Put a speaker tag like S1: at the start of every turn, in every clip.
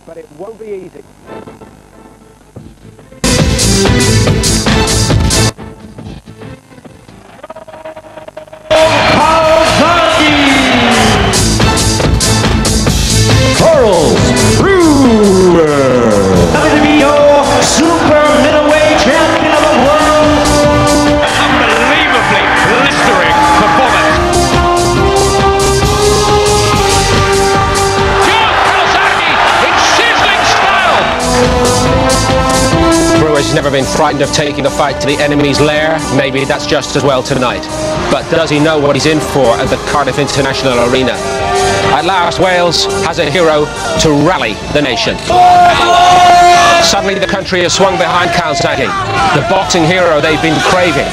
S1: but it won't be easy.
S2: Charles Brewer, WBO Super middleweight champion of the world.
S3: Unbelievably blistering performance. Joe Calzaghe in sizzling style.
S4: Brewer's never been frightened of taking a fight to the enemy's lair. Maybe that's just as well tonight. But does he know what he's in for at the Cardiff International Arena? At last, Wales has a hero to rally the nation. Suddenly the country has swung behind Calzaghe, the boxing hero they've been craving.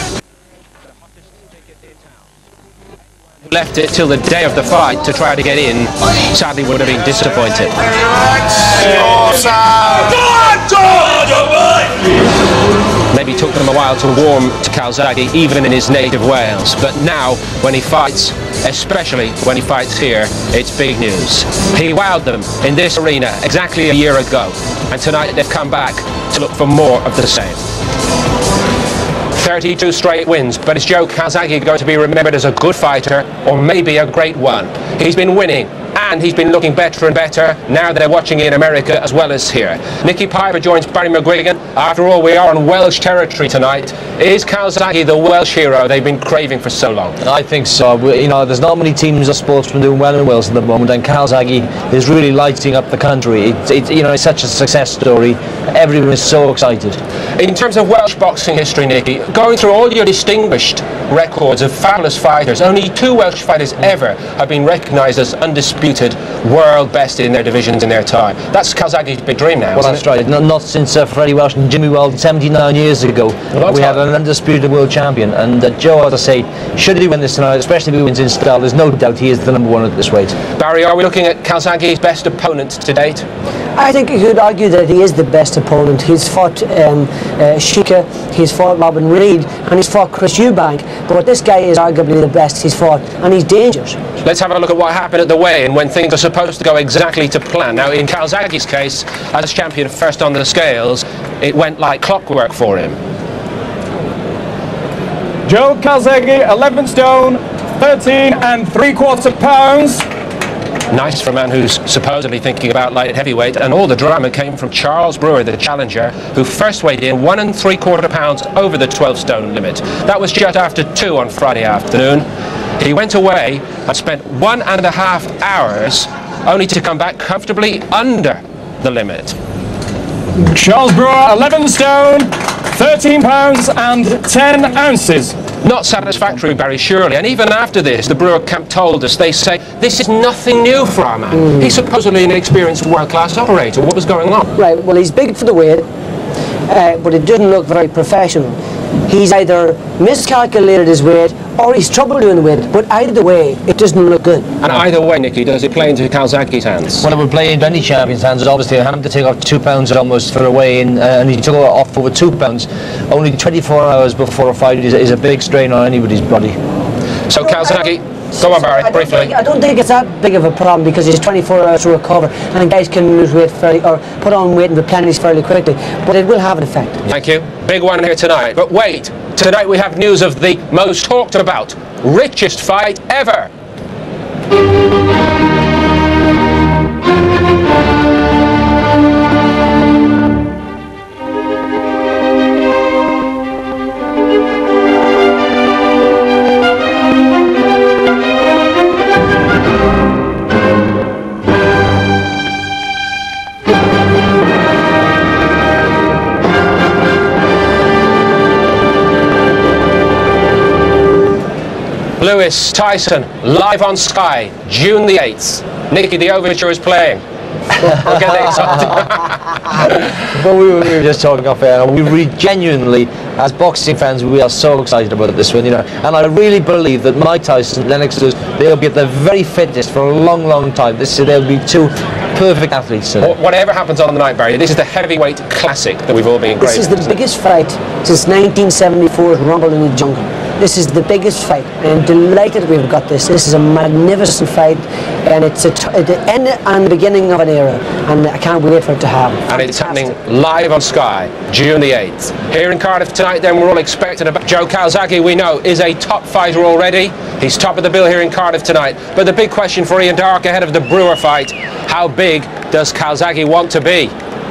S4: Left it till the day of the fight to try to get in, sadly would have been disappointed. Maybe took them a while to warm to Calzaghe, even in his native Wales. But now, when he fights, especially when he fights here, it's big news. He wowed them in this arena exactly a year ago, and tonight they've come back to look for more of the same. 32 straight wins, but is Joe Calzaghe going to be remembered as a good fighter, or maybe a great one? He's been winning, and he's been looking better and better now that they're watching in America as well as here. Nicky Piper joins Barry McGuigan. After all, we are on Welsh territory tonight. Is Calzaghe the Welsh hero they've been craving for so long?
S5: I think so. You know, there's not many teams or sportsmen doing well in Wales at the moment, and Calzaghe is really lighting up the country. You know, it's such a success story. Everyone is so excited.
S4: In terms of Welsh boxing history, Nicky, going through all your distinguished records of fabulous fighters, only 2 Welsh fighters ever have been recognised as undisputed world best in their divisions in their time. That's Calzaghe's big dream now.
S5: Well, that's right. Not since Freddie Welsh and Jimmy Weldon 79 years ago. We have an undisputed world champion, and Joe, as I say, should he win this tonight, especially if he wins in style, there's no doubt he is the #1 at this weight.
S4: Barry, are we looking at Calzaghe's best opponent to date?
S6: I think you could argue that he is the best opponent. He's fought Shika, he's fought Robin Reid, and he's fought Chris Eubank. But this guy is arguably the best he's fought, and he's dangerous.
S4: Let's have a look at what happened at the weigh-in when things are supposed to go exactly to plan. Now, in Calzaghe's case, as champion first on the scales, it went like clockwork for him.
S1: Joe Calzaghe, 11 stone, 13 3/4 pounds.
S4: Nice for a man who's supposedly thinking about light heavyweight, and all the drama came from Charles Brewer, the challenger, who first weighed in 1 3/4 pounds over the 12-stone limit. That was just after 2 on Friday afternoon. He went away and spent 1.5 hours only to come back comfortably under the limit.
S1: Charles Brewer, 11 stone, 13 pounds and 10 ounces.
S4: Not satisfactory, Barry, surely. And even after this, the Brewer camp told us, they say, this is nothing new for our man. He's supposedly an experienced world-class operator. What was going on?
S6: Right, well, he's big for the weight, but it doesn't look very professional. He's either miscalculated his weight or he's trouble doing the weight, but either way, it doesn't look good.
S4: And either way, Nicky, does it play into Calzaghe's hands?
S5: Well, it would play into any champion's hands. Obviously, having to take off 2 pounds almost for a weigh-in, and he took off over 2 pounds only 24 hours before a fight is a big strain on anybody's body.
S4: So Calzaghe, go on, Barry, briefly.
S6: I don't think it's that big of a problem because he's 24 hours to recover, and guys can lose weight fairly, or put on weight and replenish fairly quickly, but it will have an effect.
S4: Thank you. Big one here tonight. But wait, tonight we have news of the most talked about, richest fight ever. Lewis Tyson, live on Sky, June the 8th. Nicky, the overture is playing. We'll get
S5: But we were just talking off air, and we really genuinely, as boxing fans, we are so excited about this one, you know. And I really believe that Mike Tyson, Lennox Lewis, they'll be at the very fittest for a long, long time. They'll be 2 perfect athletes.
S4: Whatever happens on the night, Barry, this is the heavyweight classic that we've all been craving.
S6: This is the biggest fight since 1974's Rumble in the Jungle. This is the biggest fight. I'm delighted we've got this. This is a magnificent fight, and it's the end and the beginning of an era, and I can't wait for it to happen.
S4: And it's happening live on Sky, June the 8th. Here in Cardiff tonight, then, we're all expecting about Joe Calzaghe, we know, is a top fighter already. He's top of the bill here in Cardiff tonight. But the big question for Ian Darke ahead of the Brewer fight, how big does Calzaghe want to be?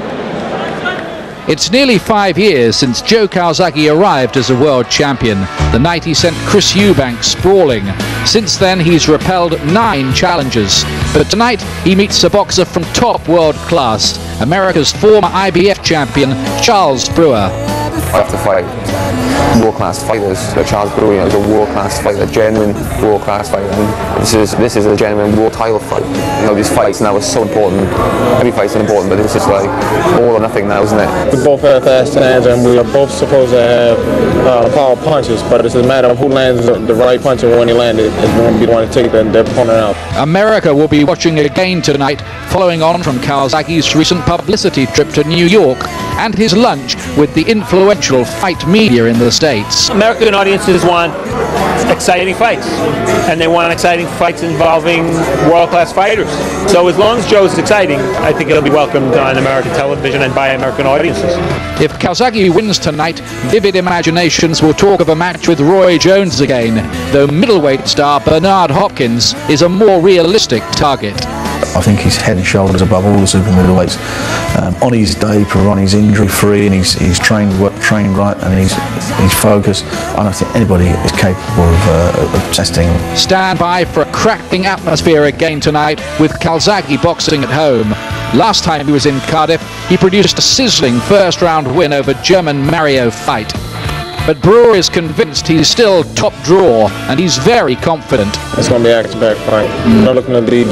S7: It's nearly 5 years since Joe Calzaghe arrived as a world champion, the night he sent Chris Eubank sprawling. Since then, he's repelled 9 challengers. But tonight, he meets a boxer from top world class, America's former IBF champion, Charles Brewer.
S8: I have to fight world-class fighters. Like Charles Brewer is a world-class fighter, a genuine world-class fighter. And this is a genuine world title fight. You know, these fights now are so important. Every fight's important, but it's just like all or nothing now, isn't it?
S1: We both have fast hands, and we are both supposed to have power punches, but it's a matter of who lands the right punch, and when he lands it, is going to be the one to take their opponent out.
S7: America will be watching again tonight, following on from Calzaghe's recent publicity trip to New York and his lunch with the influential fight media in the States.
S9: American audiences want exciting fights, and they want exciting fights involving world-class fighters. So as long as Joe's exciting, I think it'll be welcomed on American television and by American audiences.
S7: If Calzaghe wins tonight, vivid imaginations will talk of a match with Roy Jones again, though middleweight star Bernard Hopkins is a more realistic target.
S10: I think he's head and shoulders above all the super middleweights. On his day, providing he's injury free and he's trained right, and he's focused. I don't think anybody is capable of testing him.
S7: Stand by for a cracking atmosphere again tonight with Calzaghe boxing at home. Last time he was in Cardiff, he produced a sizzling first-round win over German Mario Fight. But Brewer is convinced he's still top draw, and he's very confident.
S1: It's going to be an back-to-back fight. I'm looking to lead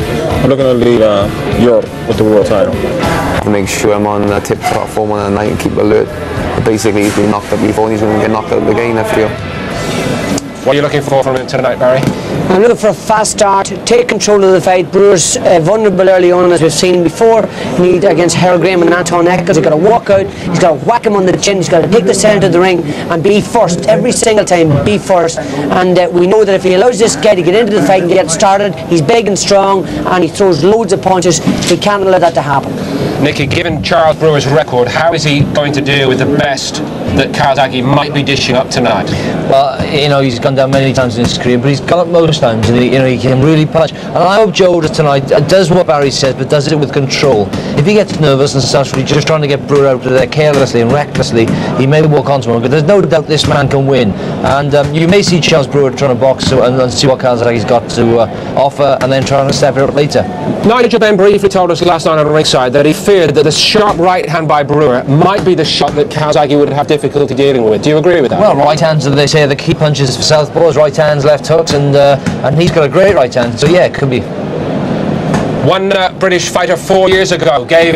S1: Europe with the world title.
S8: To make sure I'm on tip-top form on the night and keep alert. But basically, he's been knocked out before, and he's going to get knocked out again, I feel.
S4: What are you looking for from him tonight, Barry?
S6: I'm looking for a fast start, take control of the fight. Brewer's vulnerable early on, as we've seen before. Against Harold Graham and Anton Eccles, he's got to walk out, he's got to whack him on the chin, he's got to take the centre of the ring and be first, every single time, be first. And we know that if he allows this guy to get into the fight and get started, he's big and strong and he throws loads of punches. He can't allow that to happen.
S4: Nicky, given Charles Brewer's record, how is he going to do with the best that Calzaghe might be dishing up tonight?
S5: Well, you know, he's gone down many times in his career, but he's gone up most times, and he can really punch. And I hope Joe tonight does what Barry says, but does it with control. If he gets nervous and starts really just trying to get Brewer out of there carelessly and recklessly, he may walk onto him. But there's no doubt this man can win. And you may see Charles Brewer trying to box and see what Calzaghe's got to offer, and then trying to step it up later.
S4: Nigel Ben briefly told us last night on the ringside that he feared that the sharp right hand by Brewer might be the shot that Calzaghe would have difficulty dealing with. Do you agree with that?
S5: Well, right hands, they say, the key punches for southpaws, right hands, left hooks, and he's got a great right hand. So yeah, it could be.
S4: One British fighter 4 years ago gave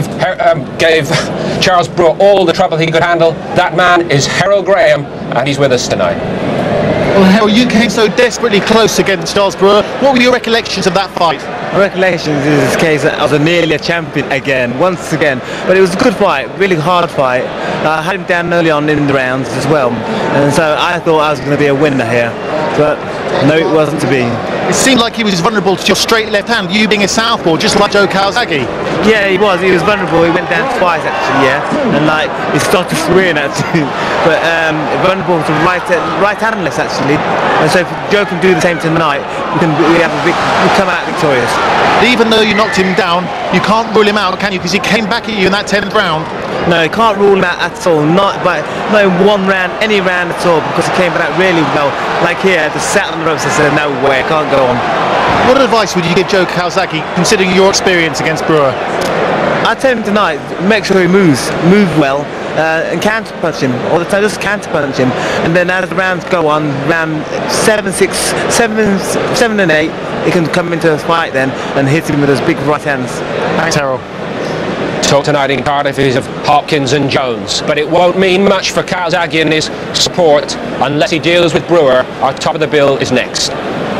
S4: Charles Brewer all the trouble he could handle. That man is Harold Graham, and he's with us tonight.
S11: Well, Harold, you came so desperately close against Charles Brewer. What were your recollections of that fight?
S12: My recollections is this case that I was nearly a champion again, once again. But it was a good fight, really hard fight. I had him down early on in the rounds as well. And so I thought I was going to be a winner here. But no, it wasn't to be.
S11: It seemed like he was vulnerable to your straight left hand, you being a southpaw, just like Joe Calzaghe.
S12: Yeah, he was vulnerable. He went down twice actually, yeah. And like, he started swearing actually. But vulnerable to right handless actually. And so if Joe can do the same tonight, we come out victorious.
S11: Even though you knocked him down, you can't rule him out, can you? Because he came back at you in that 10th round.
S12: No, you can't rule him out at all. Not by one round, any round at all, because he came back really well. Like here, just sat on the ropes and said, no way, I can't go on.
S11: What advice would you give Joe Calzaghe, considering your experience against Brewer?
S12: I'd tell him tonight, make sure he move well, and counter punch him all the time. Just counter punch him, and then as the rounds go on, round 7, 6, 7, and 8, he can come into the fight then and hit him with those big right hands.
S11: Thanks, Harold.
S4: Talk tonight in Cardiff is of Hopkins and Jones, but it won't mean much for Calzaghe and his support unless he deals with Brewer. Our top of the bill is next.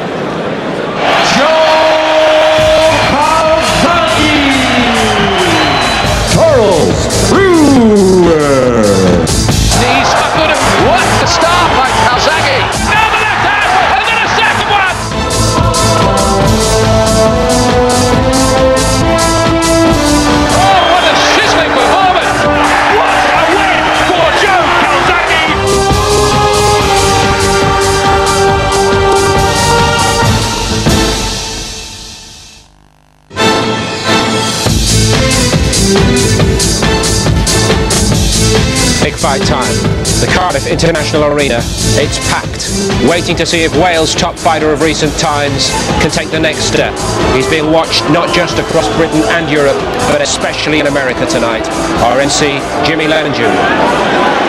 S2: Charles Brewer.
S3: Knees are good. What a start by Calzaghe.
S4: Big fight time. The Cardiff International Arena. It's packed, waiting to see if Wales' top fighter of recent times can take the next step. He's being watched not just across Britain and Europe, but especially in America tonight. Our MC, Jimmy Lennon Jr.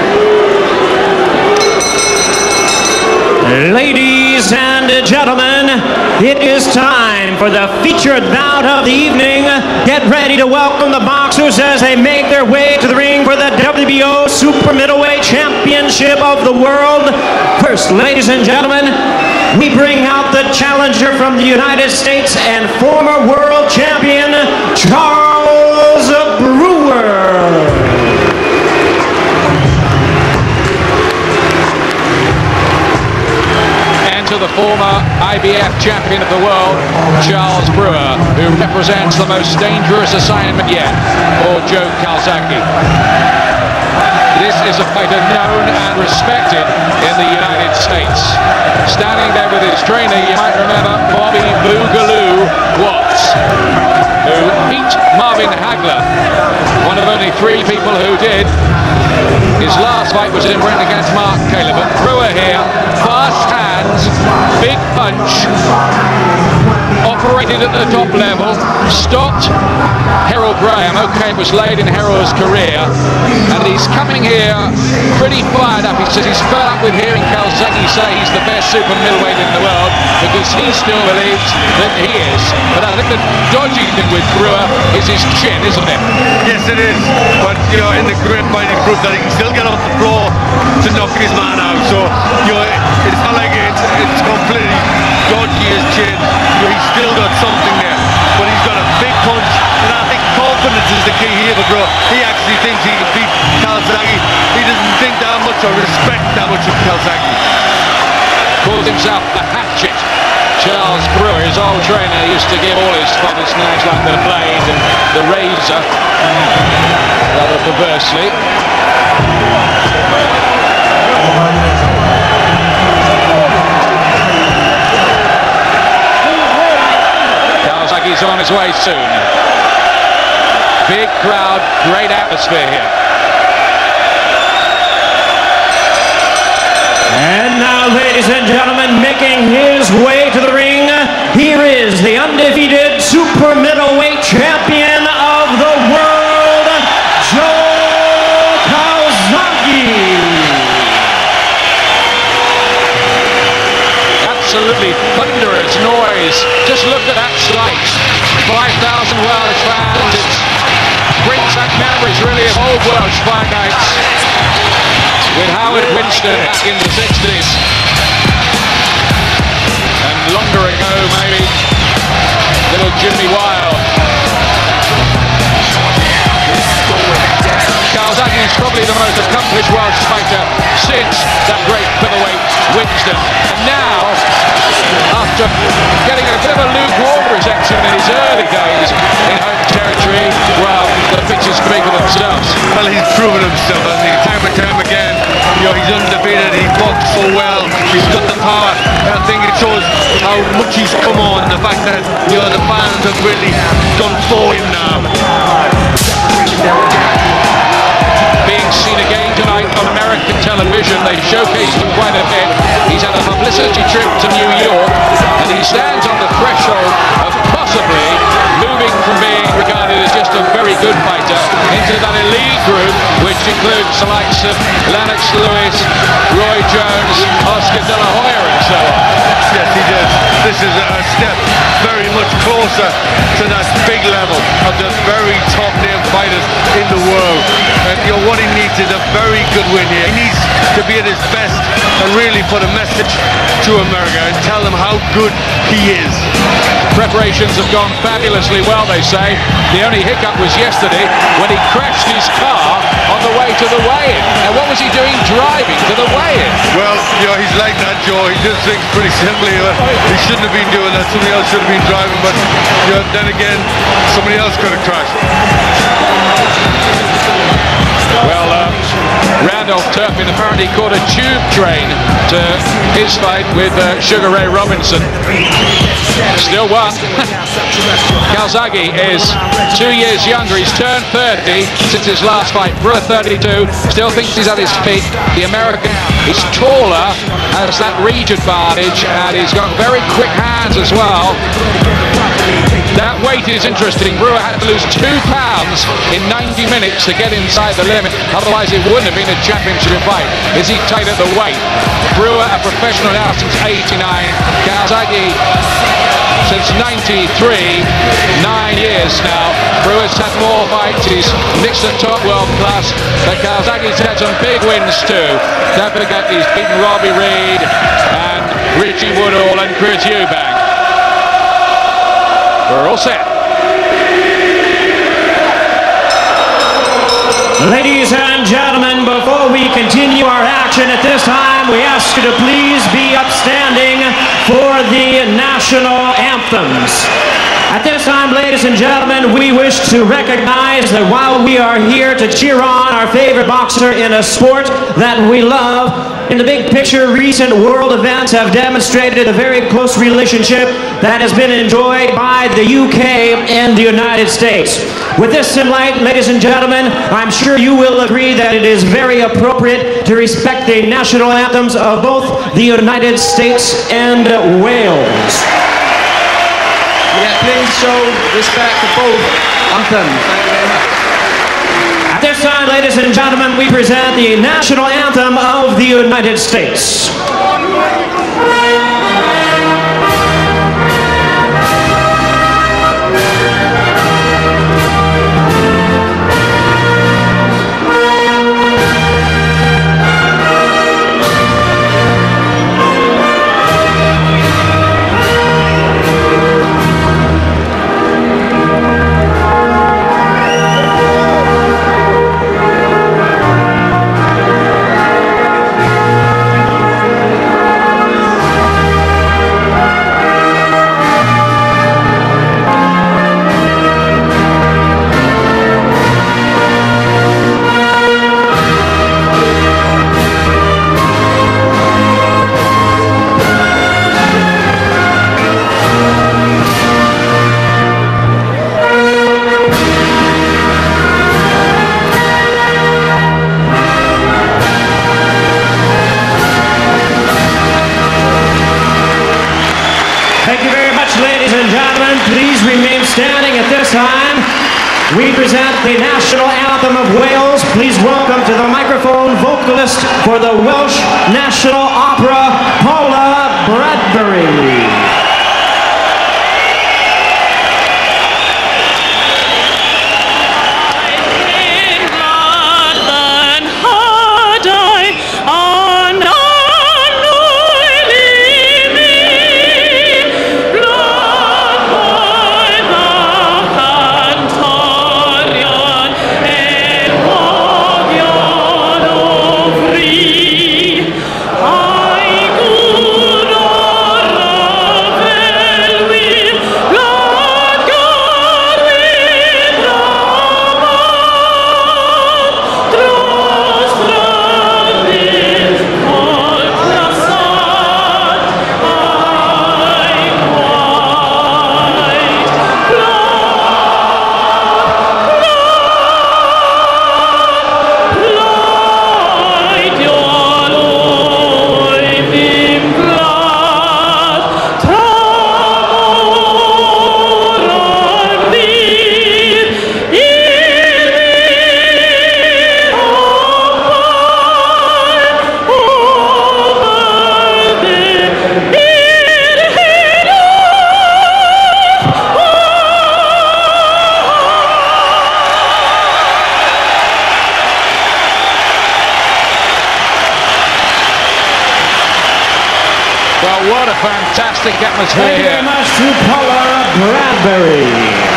S13: Ladies and gentlemen, it is time for the featured bout of the evening. Get ready to welcome the boxers as they make their way to the ring for the WBO Super Middleweight Championship of the world. First, ladies and gentlemen, we bring out the challenger from the United States and former world champion, Charles Brewer.
S7: To the former IBF Champion of the world, Charles Brewer, who represents the most dangerous assignment yet for Joe Calzaghe. This is a fighter known and respected in the United States. Standing there with his trainer, you might remember Bobby Boogaloo Watts, who beat Marvin Hagler, one of only 3 people who did. His last fight was in Britain against Mark Caleb. But Brewer here, fast hands, big punch, operated at the top level, stopped Harold Graham. Okay, it was late in Harold's career, and he's coming here pretty fired up. He says he's fed up with hearing Calzaghe say he's the best super middleweight in the world, because he still believes that he is. But I think the dodgy thing with Brewer is his chin, isn't it?
S14: Yes, it is. But in the great fighting proof that he can still get off the floor to knock his man out. So it's not like it's completely dodgy his chin. He's still got something there, but he's got a big punch, and I think confidence is the key here for Brewer. He actually thinks he can beat Calzaghe. He doesn't think that much or respect that much of Calzaghe.
S7: Calls himself the hatchet. Charles Brewer, his old trainer, used to give all his fighters names like the Blade and the Razor, rather perversely. Calzaghe's on his way soon. Big crowd, great atmosphere here.
S13: And now, ladies and gentlemen, making his way to the ring, here is the undefeated super middleweight champion of the world, Joe Calzaghe.
S7: Absolutely thunderous noise. Just look at that sight. 5,000 Welsh fans. It brings back memories really of old Welsh fight nights with Howard Winston back in the 60s. And longer ago, maybe, little Jimmy Wild. Calzaghe is probably the most accomplished Welsh fighter since that great featherweight Winston. And now, after getting a bit of a lukewarm reception in his early days in home territory, well, the pictures speak for themselves.
S14: Well, he's proven himself, hasn't he? Time and time again. He's undefeated, he boxed so well, he's got the power, and I think it shows how much he's come on, the fact that the fans have really done for him now.
S7: Being seen again tonight on American television, they showcased him quite a bit. He's had a publicity trip to New York, and he stands on the threshold of possibly moving from being regarded as just a very good fighter into that elite group, which includes the likes of Lennox Lewis, Roy Jones, Oscar De La Hoya, and so on.
S14: Yes, he does. This is a step very much closer to that big level of the very top name fighters in the world. And what he needs is a very good win here. He needs to be at his best and really put a message to America and tell them how good he is.
S7: Preparations have gone fabulously well, they say. The only hiccup was yesterday when he crashed his car on the way to the weigh-in. Now, what was he doing driving to the weigh-in?
S14: Well, he's like that, Joe. He does things pretty simply. He shouldn't have been doing that. Somebody else should have been driving, but then again, somebody else could have crashed.
S7: Well, Randolph
S15: Turpin apparently caught a tube train to his fight with Sugar Ray Robinson. Still won. Calzaghe is 2 years younger. He's turned 30 since his last fight. Brewer 32. Still thinks he's at his peak. The American is taller, has that reach advantage, and he's got very quick hands as well. That weight is interesting. Brewer had to lose 2 pounds in 90 minutes to get inside the limit. Otherwise, it wouldn't have been a championship fight. Is he tight at the weight? Brewer, a professional now since '89. Calzaghe since '93. 9 years now. Brewer's had more fights. He's mixed at top world class. But Calzaghe's had some big wins too. Don't forget he's beaten Robbie Reed and Richie Woodall and Chris Eubank. We're all set.
S13: Ladies and gentlemen, before we continue our action at this time, we ask you to please be upstanding for the national anthems. At this time, ladies and gentlemen, we wish to recognize that while we are here to cheer on our favorite boxer in a sport that we love, in the big picture, recent world events have demonstrated a very close relationship that has been enjoyed by the UK and the United States. With this in light, ladies and gentlemen, I'm sure you will agree that it is very appropriate to respect the national anthems of both the United States and Wales.
S7: Yeah, please show respect to both anthems. Thank you very much.
S13: At this time, ladies and gentlemen, we present the national anthem of the United States. We present the national anthem of Wales. Please welcome to the microphone vocalist for the Welsh National Opera, Paula Bradbury.
S15: What a fantastic atmosphere.
S13: Thank you very much to Paula Bradbury.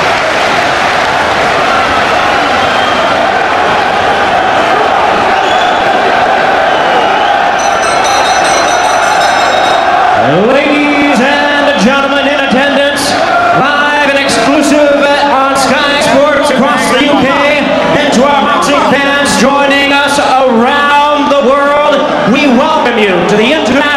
S13: Ladies and gentlemen in attendance, live and exclusive on Sky Sports across the UK, and to our boxing fans joining us around the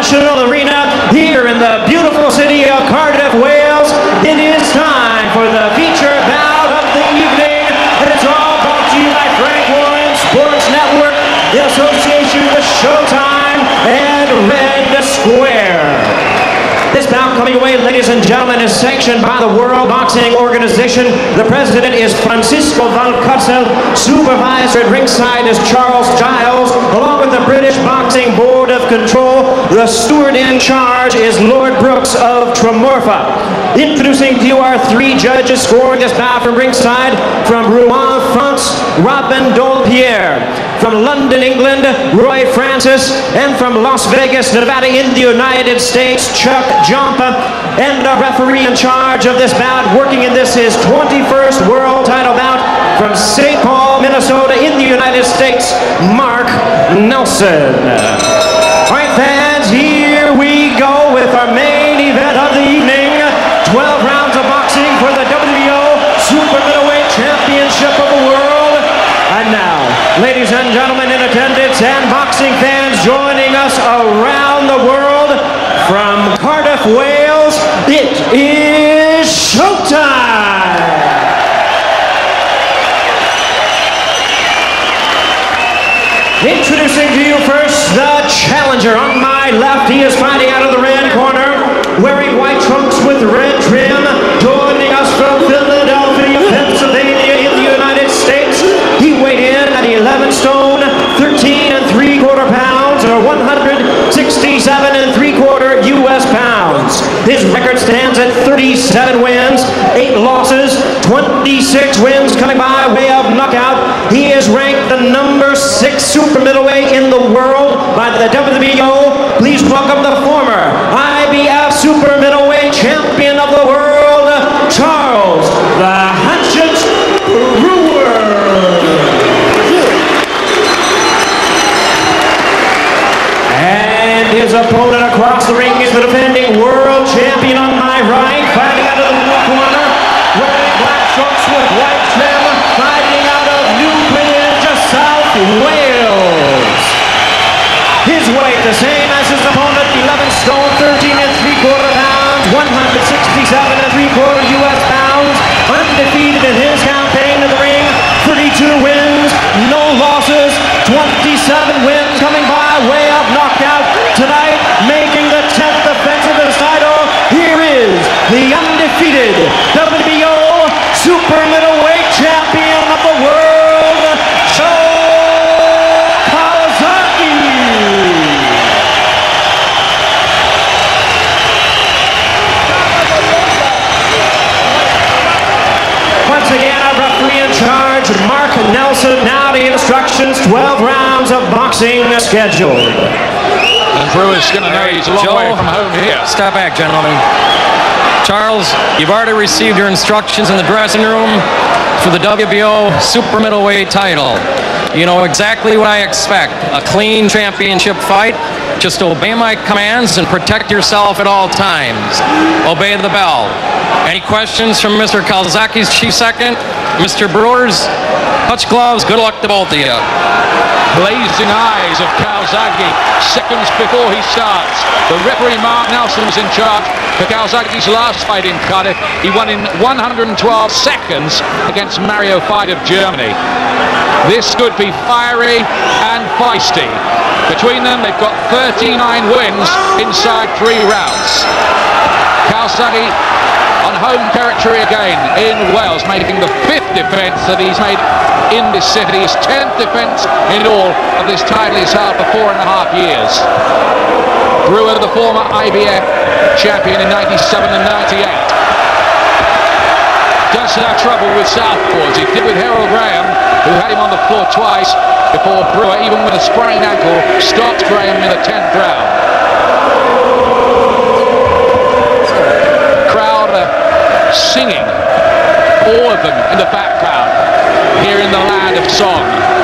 S13: National Arena here in the beautiful city of Cardiff, Wales. It is time for the feature bout of the evening, and it's all brought to you by Frank Warren Sports Network, in association with Showtime and Red Square. This bout coming away, ladies and gentlemen, is sanctioned by the World Boxing Organization. The president is Francisco Valcárcel. Supervisor at ringside is Charles Giles, along with the British Boxing Board of Control. The steward in charge is Lord Brooks of Tremorfa. Introducing to you our three judges scoring this bout from ringside. From Rouen, France, Robin Dolpierre. From London, England, Roy Francis. And from Las Vegas, Nevada, in the United States, Chuck Jumpa. And the referee in charge of this bout, working in this his 21st world title bout, from St. Paul, Minnesota, in the United States, Mark Nelson. All right, fans, here we go with our main event of the evening. 12 rounds of boxing for the WBO Super Middleweight Championship of the world. And now, ladies and gentlemen in attendance and boxing fans joining us around the world, from Cardiff, Wales, it is showtime! Introducing to you first the challenger. On my left, he is fighting out of the red corner, wearing white trunks with red trim, joining us from Philadelphia, Pennsylvania, in the United States. He weighed in at 11 stone, 13 3/4 pounds, or 167 3/4 U.S. pounds. His record stands at 37 wins, 8 losses, 26 wins coming by way of knockout. He is ranked the number 6 super middleweight in the world by the WBO. Please welcome the former IBF Super Middleweight Champion of the world, Charles "The Hatchet" Brewer. And his opponent across the ring is the defending world champion on my right, fighting out of the blue corner, wearing black shorts with white trim, fighting out of New Bridge, South Wales. His weight the same as his opponent, 11 stone, 13 3/4 pounds, 167 3/4 U.S. pounds, undefeated in his campaign in the ring, 32 wins, no losses, 27 wins coming by way of knockout. Tonight, making the 10th defense of his title, here is the undefeated WBO Super Middleweight Champion of the world, Joe Calzaghe. Once again, our referee in charge, Mark Nelson. Now the instructions, 12 rounds of boxing scheduled.
S15: And Brewer's going to know he's a long way from home here.
S16: Step back, gentlemen. Charles, you've already received your instructions in the dressing room for the WBO Super Middleweight title. You know exactly what I expect. A clean championship fight. Just obey my commands and protect yourself at all times. Obey the bell. Any questions from Mr. Calzaghe's chief second? Mr. Brewer's? Touch gloves. Good luck to both of you.
S15: Blazing eyes of Calzaghe seconds before he starts. The referee Mark Nelson was in charge for Calzaghe's last fight in Cardiff. He won in 112 seconds against Mario Fight of Germany. This could be fiery and feisty. Between them, they've got 39 wins inside 3 rounds. Calzaghe on home territory again in Wales, making the 5th defence that he's made in this city, his 10th defence in all of this title he's held for 4.5 years. Brewer, the former IBF champion in 97 and 98. Doesn't have trouble with southpaws. He did with Harold Graham, who had him on the floor twice before Brewer, even with a sprained ankle, stopped Graham in the 10th round. Crowd singing, all of them in the background, here in the land of song.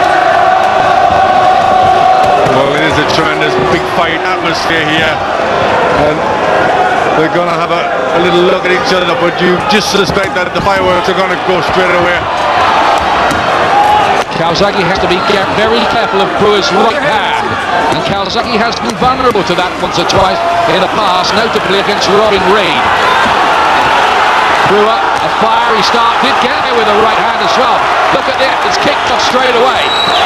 S14: Well, it is a tremendous big fight atmosphere here, and they're going to have a little look at each other, but you just suspect that the fireworks are going to go straight away.
S15: Calzaghe has to be very careful of Brewer's right hand.
S7: and Calzaghe has been vulnerable to that once or twice in the past, notably against Robin Reed. Brewer, a fiery start, did get there with a right hand as well. Look at that, it's kicked off straight away.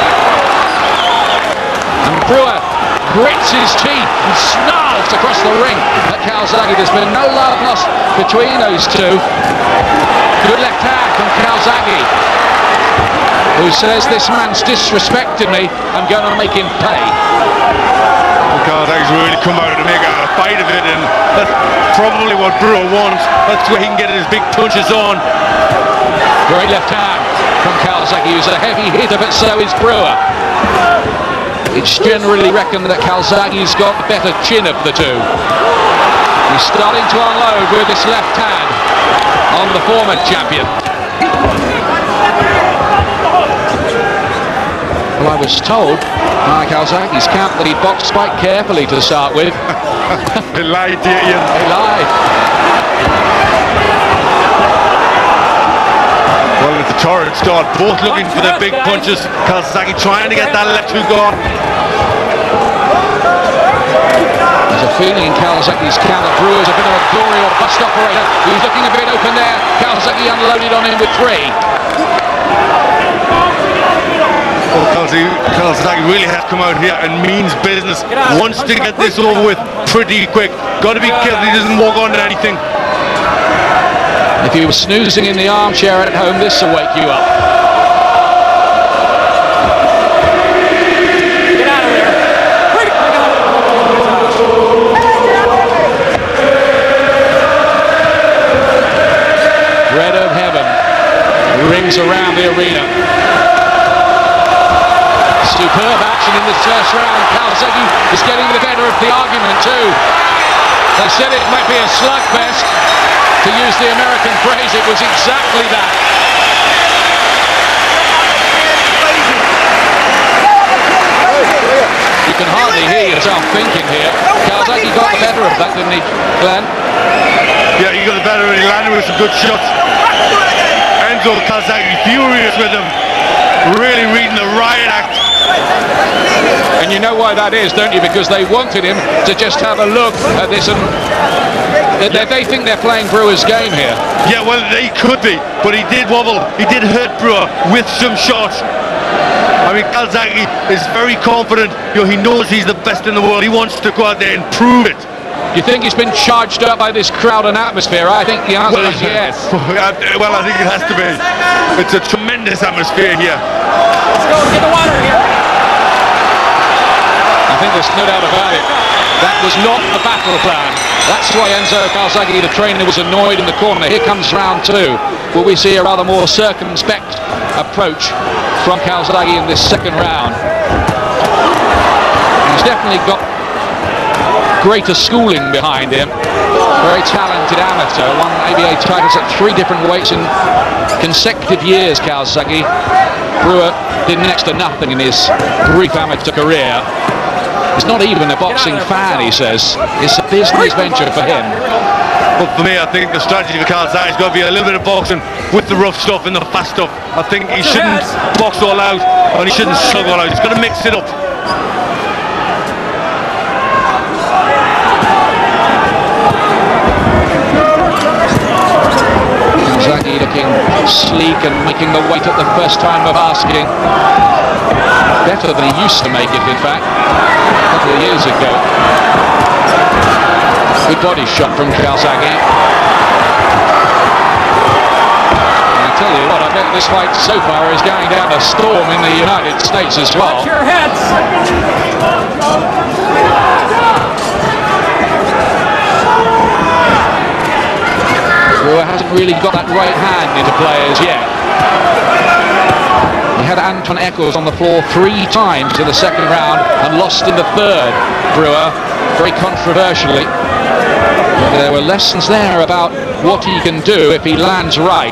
S7: And Brewer grits his teeth and snarls across the ring at Calzaghe. There's been no love lost between those two. Good left hand from Calzaghe, who says, this man's disrespected me, I'm going to make him pay.
S14: Calzaghe's really come out to make a fight of it, and that's probably what Brewer wants. That's where he can get his big punches on.
S7: Great left hand from Calzaghe, who's a heavy hitter, but so is Brewer. It's generally reckoned that Calzaghe's got the better chin of the two. He's starting to unload with this left hand on the former champion. Well, I was told by Calzaghe's camp that he boxed quite carefully to start with.
S14: He lied to you, Ian.
S7: He lied.
S14: Well, it's a torrid start. Both looking for the big punches. Calzaghe trying to get that left hook on.
S7: There's a feeling in Calzaghe's camp that Brewer's a bit of a glory or bust operator. He's looking a bit open there. Calzaghe unloaded on him with 3.
S14: Calzaghe really has come out here and means business. Wants to get this over with pretty quick. Got to be careful he doesn't walk onto anything.
S7: If you were snoozing in the armchair at home, this will wake you up.
S3: Get out of there.
S7: Red of heaven rings around the arena. Superb action in this first round. Calzaghe is getting the better of the argument too. They said it might be a slugfest. To use the American phrase, it was exactly that. You can hardly hear yourself thinking here. Calzaghe got the better of that, didn't he, Glenn?
S14: Yeah, he got the better and he landed with some good shots. Enzo Calzaghe furious with him. Really reading the riot act.
S7: And you know why that is, don't you? Because they wanted him to just have a look at this, and they think they're playing Brewer's game here.
S14: Yeah, well, they could be, but he did wobble. He did hurt Brewer with some shots. I mean, Calzaghe is very confident. You know, he knows he's the best in the world. He wants to go out there and prove it.
S7: You think he's been charged up by this crowd and atmosphere? I think the answer is yes.
S14: Well, I think it has to be. It's a tremendous atmosphere here.
S3: Let's go get the water here.
S7: I think there's no doubt about it. That was not a battle plan. That's why Enzo Calzaghe, the trainer, was annoyed in the corner. Here comes round 2. Will we see a rather more circumspect approach from Calzaghe in this second round? He's definitely got greater schooling behind him. Very talented amateur. Won ABA titles at 3 different weights in consecutive years, Calzaghe. Brewer did next to nothing in his brief amateur career. He's not even a boxing fan, he says. It's a business venture for him.
S14: But for me, I think the strategy for Calzaghe's got to be a little bit of boxing with the rough stuff and the fast stuff. I think he shouldn't box all out and he shouldn't slug all out. He's got to mix it up.
S7: Calzaghe looking sleek and making the weight at the first time of asking. Better than he used to make it, in fact, a couple of years ago. Good body shot from Calzaghe. I tell you what, I bet this fight so far is going down a storm in the United States as well.
S3: Watch your heads.
S7: Brewer hasn't really got that right hand into play as yet. He had Anton Eccles on the floor 3 times in the second round and lost in the third. Brewer, very controversially. But there were lessons there about what he can do if he lands right.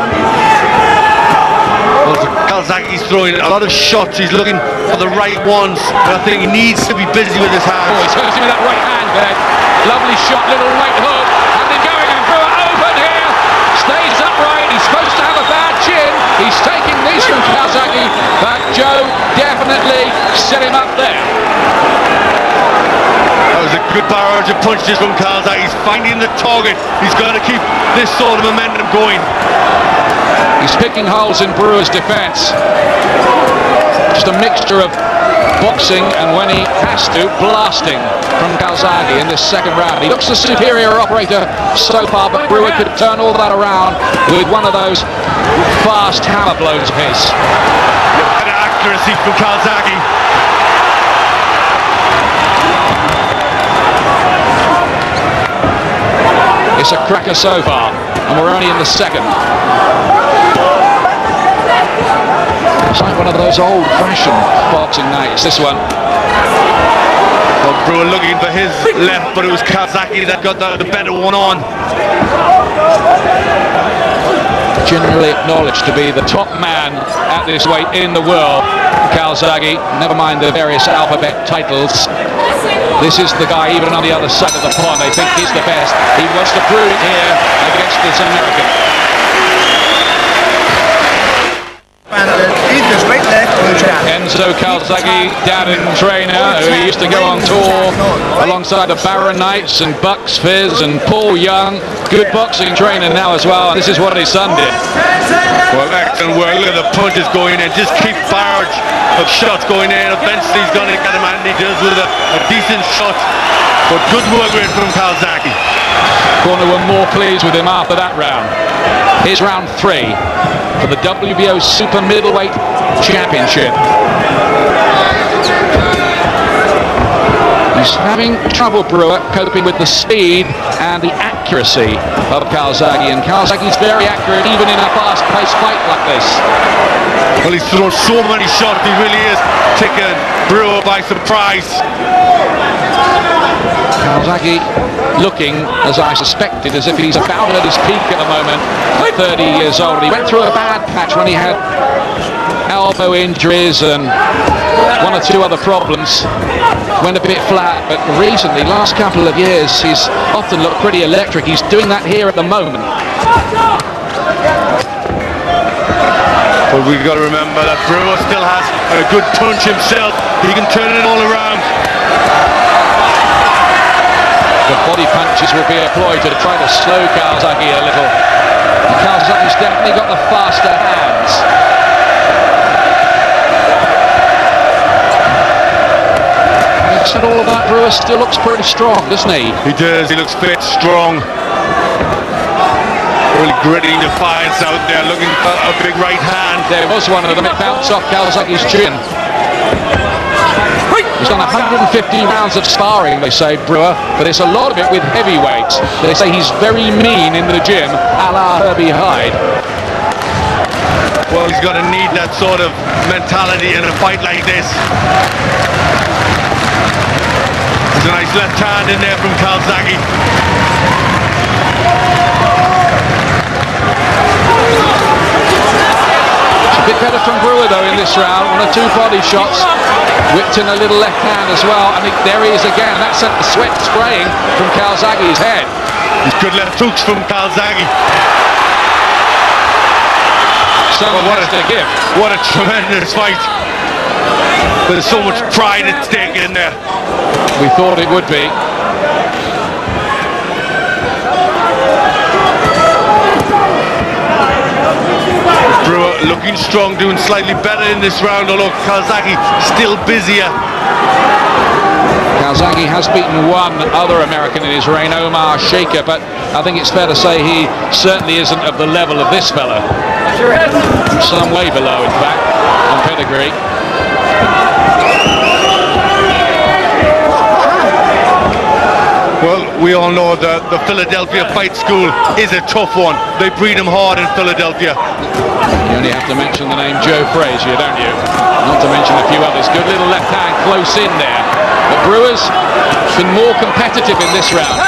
S14: Well, Calzaghe's throwing a lot of shots. He's looking for the right ones. And I think he needs to be busy with his hands.
S7: Oh, he's hurting with that right hand there. Lovely shot, little right hook. And then going, and Brewer open here. Stays upright. He's supposed to have a bad chin. He's taking these from Calzaghe, but Joe definitely set him up there.
S14: good barrage of punches from Calzaghe. He's finding the target. He's got to keep this sort of momentum going.
S15: He's picking holes in Brewer's defence. Just a mixture of boxing and, when he has to, blasting from Calzaghe in this second round. He looks the superior operator so far, but Brewer could turn all that around with one of those fast hammer blows of his.
S14: Look at the accuracy from Calzaghe.
S15: It's a cracker so far, and we're only in the second. It's like one of those old-fashioned boxing nights, this one.
S14: Well, Brewer looking for his left, but it was Calzaghe that got the better one on.
S15: Generally acknowledged to be the top man at this weight in the world, Calzaghe, never mind the various alphabet titles. This is the guy, even on the other side of the pond, they think he's the best. He wants to prove it here against this American. Enzo Calzaghe, dad and trainer, who used to go on tour alongside the Barron Knights and Bucks Fizz and Paul Young. Good boxing trainer now as well, and this is what his son did.
S14: Well, excellent work. Look at the punches going in. Just keep barrage of shots going in. Eventually he's going to get him, and he does with a decent shot. But good work rate from Calzaghe.
S15: Corner were more pleased with him after that round. Here's round 3 for the WBO Super Middleweight Championship. He's having trouble, Brewer, coping with the speed and the accuracy of Calzaghe, and Calzaghe's very accurate even in a fast-paced fight like this.
S14: Well, he's thrown so many shots, he really is taking Brewer by surprise.
S15: Calzaghe looking, as I suspected, as if he's about at his peak at the moment, at 30 years old. He went through a bad patch when he had elbow injuries and one or two other problems. Went a bit flat, but recently, last couple of years, he's often looked pretty electric. He's doing that here at the moment.
S14: But we've got to remember that Brewer still has a good punch himself. He can turn it all around.
S15: The body punches will be employed to try to slow Calzaghe a little. And Calzaghe's definitely got the faster hands. Having said all of that, Brewer still looks pretty strong, doesn't he?
S14: He does. He looks fit, strong. Really gritting defiance out there, looking for a big right hand.
S15: There was one of them. It bounced off Calzaghe's chin. He's done 150 rounds of sparring, they say, Brewer, but it's a lot of it with heavyweights. They say he's very mean in the gym, a la Herbie Hyde.
S14: Well, he's going to need that sort of mentality in a fight like this. There's a nice left hand in there from Calzaghe.
S15: A bit better from Brewer though in this round. 1 or 2 body shots, whipped in a little left hand as well, and there he is again. That sent the sweat spraying from Calzaghe's head.
S14: These good left hooks from Calzaghe.
S15: Someone has to give.
S14: What a tremendous fight. There's so much pride at stake in there.
S15: We thought it would be.
S14: Brewer looking strong, doing slightly better in this round, although Calzaghe still busier.
S15: Calzaghe has beaten one other American in his reign, Omar Shaker, but I think it's fair to say he certainly isn't of the level of this fella. Some way below, in fact, on pedigree.
S14: Well, we all know that the Philadelphia fight school is a tough one. They breed them hard in Philadelphia.
S15: You only have to mention the name Joe Frazier, don't you? Not to mention a few others. Good little left hand close in there. But Brewer's been more competitive in this round.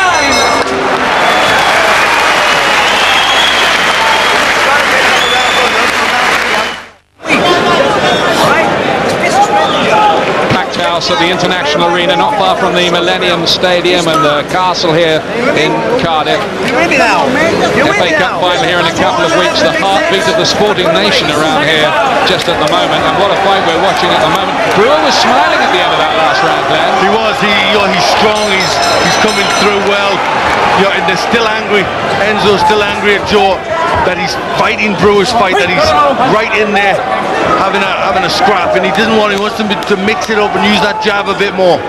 S15: Packed house house at the International Arena, not far from the Millennium Stadium and the castle here in Cardiff. FA Cup final here in a couple of weeks. The heartbeat of the sporting nation around here just at the moment, and what a fight we're watching at the moment. Brewer was smiling at the end of that last round, Glenn.
S14: He was. He's strong. He's coming through well. And they're still angry. Enzo's still angry at Joe that he's fighting Brewer's fight, that he's right in there having a scrap, and he doesn't want. He wants them to mix it up and use that jab a bit more.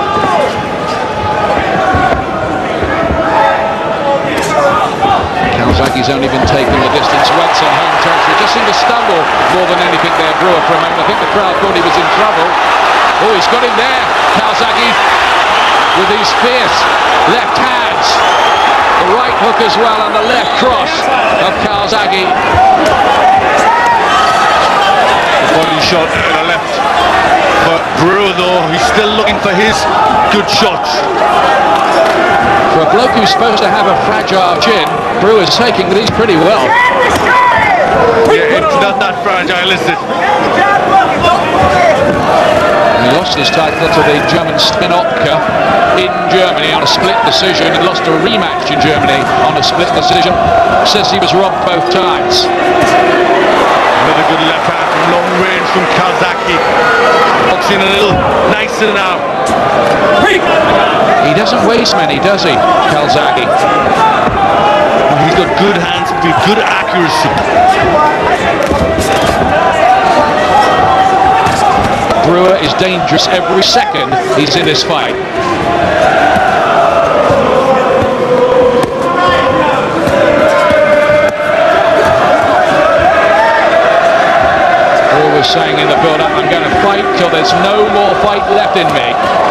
S15: Calzaghe's only been taking the distance once on home territory. Just seemed to stumble more than anything there, Brewer, for a moment. I think the crowd thought he was in trouble. Oh, he's got him there, Calzaghe, with these fierce left hands. The right hook as well, and the left cross of Calzaghe.
S14: Body shot to the left. But Brewer, though, he's still looking for his good shots.
S15: For a bloke who's supposed to have a fragile chin, Brewer's taking these pretty well.
S14: Yeah, it's not that fragile, is it?
S15: He lost his title to the German Spinopka in Germany on a split decision, and lost a rematch in Germany on a split decision. Says he was robbed both times.
S14: Another good left hand from long range from Calzaghe. Boxing a little nicer now.
S15: He doesn't waste many, does he, Calzaghe?
S14: He's got good hands with good accuracy.
S15: Brewer is dangerous every second he's in this fight. Brewer was saying in the build-up, I'm going to fight till there's no more fight left in me.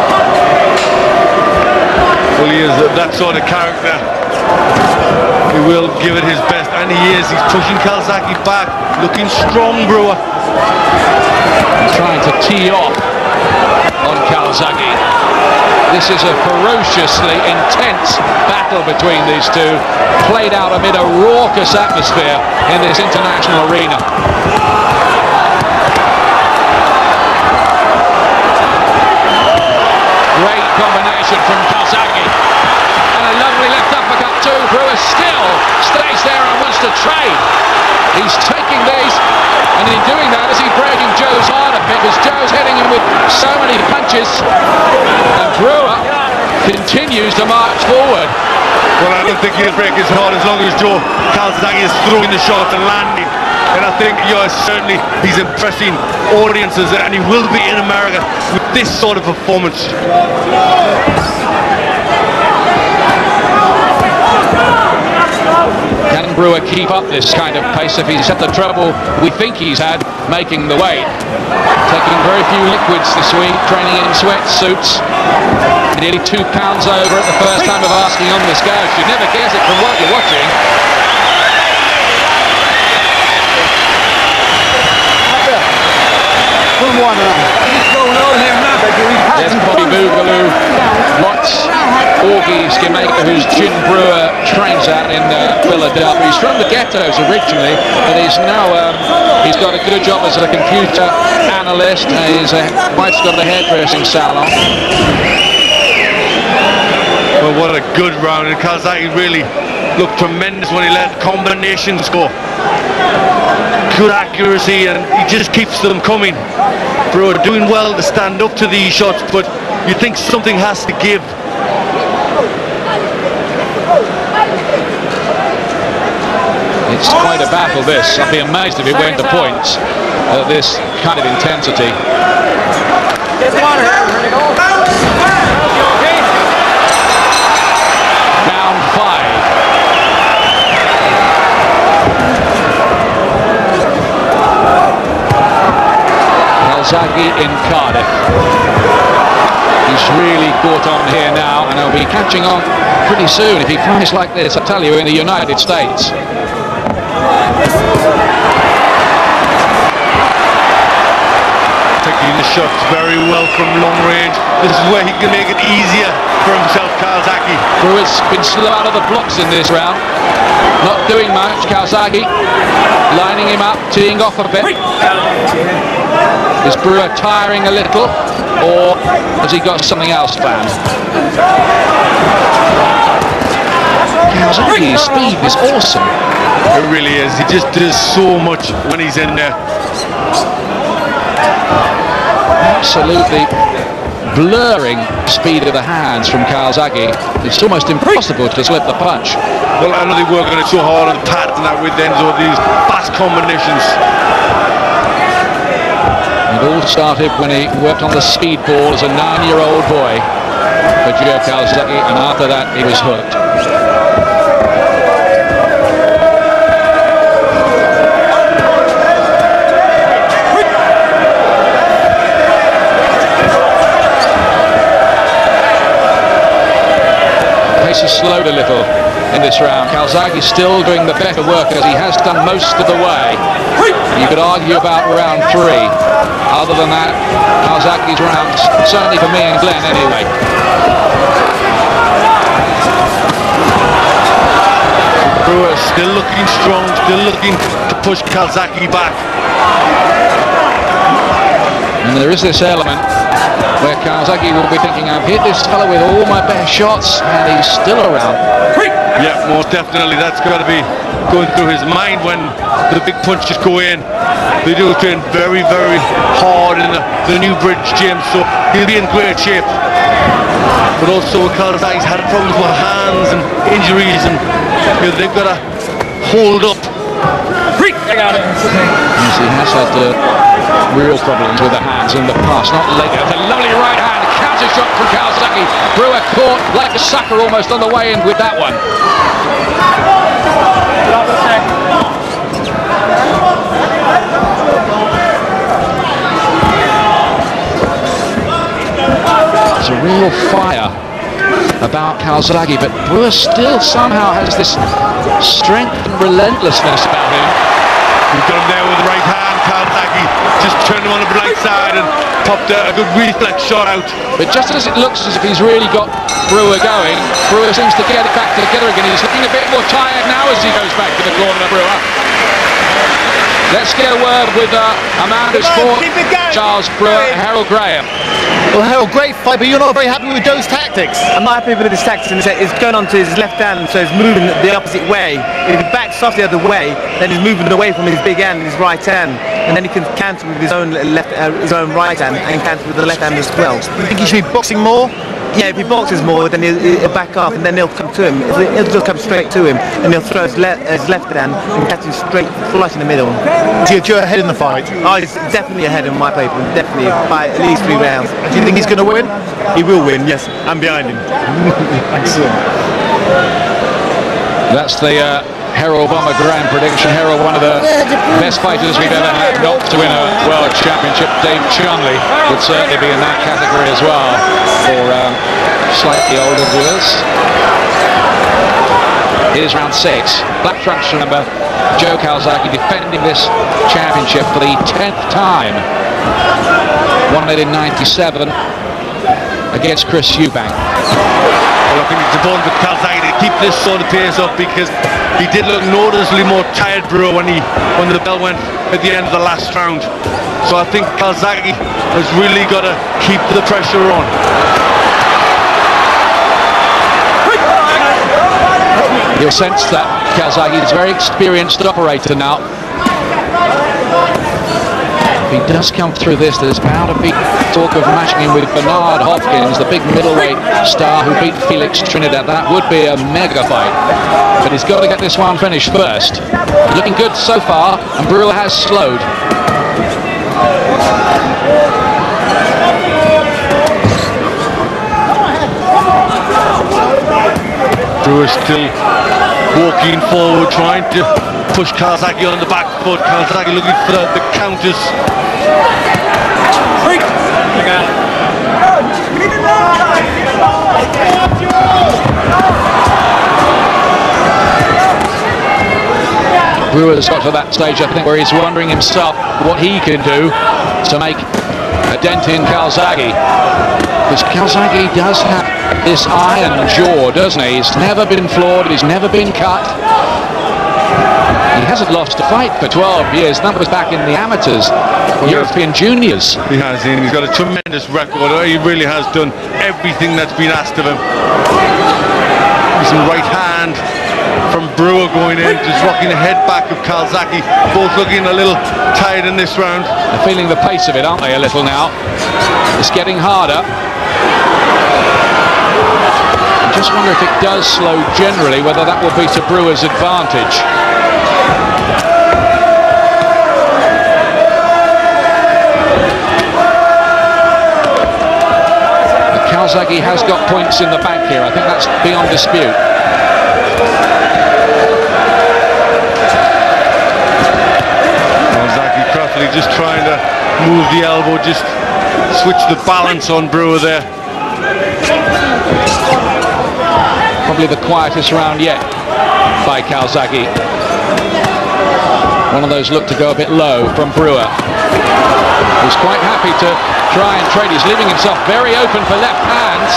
S14: Well, he is that sort of character. He will give it his best, and he is. He's pushing Calzaghe back, looking strong, Brewer.
S15: Trying to tee off on Calzaghe. This is a ferociously intense battle between these two, played out amid a raucous atmosphere in this international arena. Great combination from Calzaghe, and a lovely left uppercut too. Brewer still stays there and wants to trade. He's taking these, and in doing that, is he breaking Joe's heart a bit, because Joe's hitting him with so many punches, and Brewer continues to march forward.
S14: Well, I don't think he'll break his heart as long as Joe Calzaghe is throwing the shots and landing. And I think, certainly he's impressing audiences, and he will be in America with this sort of performance.
S15: Can Brewer keep up this kind of pace if he's had the trouble we think he's had making the weight? Taking very few liquids this week, training in sweatsuits. Nearly 2 pounds over at the first time of asking on this gauge. You'd never guess it from what you're watching. There's Bobby Boogaloo, Lots Augie Schemaker, who's Jim Brewer trains at in Philadelphia. He's from the ghettos originally, but he's now he's got a good job as a computer analyst. His wife's got a hairdressing salon.
S14: Well, what a good round, and Calzaghe really looked tremendous when he let combinations go. Good accuracy, and he just keeps them coming. Brewer doing well to stand up to these shots, but you think something has to give.
S15: It's quite a battle, this. I'd be amazed if it went to points at this kind of intensity. Round 5. Calzaghe in Cardiff. He's really caught on here now, and he'll be catching on pretty soon if he flies like this, I tell you, in the United States.
S14: Taking the shots very well from long range. This is where he can make it easier for himself, Calzaghe.
S15: Brewer's been slow out of the blocks in this round. Not doing much. Calzaghe lining him up, teeing off a bit. Is Brewer tiring a little?
S7: or has he got something else planned? Calzaghe's speed is awesome.
S14: It really is. He just does so much when he's in there.
S7: Absolutely blurring speed of the hands from Calzaghe. It's almost impossible to slip the punch.
S14: Well, I know they're working it so hard on the pattern that with Enzo, these fast combinations.
S7: It all started when he worked on the speed ball as a 9-year-old boy for Joe Calzaghe, and after that he was hooked. Pace has slowed a little in this round. Calzaghe still doing the better work as he has done most of the way. You could argue about round 3. Other than that, Calzaghe's rounds, certainly for me and Glenn anyway.
S14: Brewer still looking strong, still looking to push Calzaghe back.
S7: And there is this element where Calzaghe will be thinking, I've hit this fellow with all my best shots, and he's still around.
S14: Yeah, most definitely. That's got to be going through his mind when the big punches go in. They do train very, very hard in the New Bridge gym, so he'll be in great shape. But also Calzaghe's had problems with hands and injuries, and they've got to hold up.
S7: Yes, he has had real problems with the hands in the past, not later. The lovely right hand, counter shot from Calzaghe. Brewer caught like a sucker almost on the way in with that one. There's a real fire about Calzaghe, but Brewer still somehow has this strength and relentlessness about him.
S14: He's got him there with the right hand. Calzaghe just turned him on the right side and popped a good reflex shot out.
S7: But just as it looks as if he's really got Brewer going, Brewer seems to get it back together again. He's looking a bit more tired now as he goes back to the corner of Brewer. Let's get a word with a man who's fought Charles Brewer, Harold Graham.
S11: Well, Harold, great fight, but you're not very happy with Joe's tactics.
S12: I'm not happy with his tactics, and it's going on to his left hand, so he's moving the opposite way. If he backs off the other way, then he's moving away from his big hand and his right hand, and then he can counter with his own right hand and counter with the left hand as well.
S11: You think he should be boxing more?
S12: Yeah, if he boxes more, then he'll back off, and then he'll come to him. He'll just come straight to him, and he'll throw his left hand and catch him straight flush in the middle.
S11: Do you have Joe ahead in the fight?
S12: Oh, he's definitely ahead in my paper, definitely by at least 3 rounds.
S11: Do you think he's going to win?
S12: He will win, yes. I'm behind him.
S11: Excellent.
S7: That's the Harold Bomber Graham prediction. Harold, one of the best fighters we've ever had not to win a world championship. Dave Chunley would certainly be in that category as well for slightly older viewers. Here's round 6. Black trunks, remember. Joe Calzaghe defending this championship for the 10th time. Won it in '97 against Chris Eubank.
S14: Well, I think it's important for Calzaghe to keep this sort of pace up, because he did look noticeably more tired, Brewer, when the bell went at the end of the last round. So I think Calzaghe has really got to keep the pressure on.
S7: You'll sense that Calzaghe is a very experienced operator now. If he does come through this, there's bound to be talk of matching him with Bernard Hopkins, the big middleweight star who beat Felix Trinidad. That would be a mega fight. But he's got to get this one finished first. Looking good so far, and Brewer has slowed.
S14: Brewer still walking forward, trying to push Calzaghe on the back foot. Calzaghe looking for the counters.
S7: Brewer's got to that stage, I think, where he's wondering himself what he can do to make a dent in Calzaghe. Because Calzaghe does have this iron jaw, doesn't he? He's never been floored, he's never been cut. He hasn't lost a fight for 12 years. That was back in the amateurs.
S15: European juniors.
S14: He has, and he's got a tremendous record. He really has done everything that's been asked of him. Some right hand from Brewer going in, just rocking the head back of Calzaghe. Both looking a little tired in this round.
S15: They're feeling the pace of it, aren't they, a little now? It's getting harder. I just wonder if it does slow generally, whether that will be to Brewer's advantage. Calzaghe has got points in the bank here. I think that's beyond dispute.
S14: Calzaghe craftily just trying to move the elbow, just switch the balance on Brewer there.
S15: Probably the quietest round yet by Calzaghe. One of those looked to go a bit low from Brewer. He's quite happy to try and trade. He's leaving himself very open for left hands.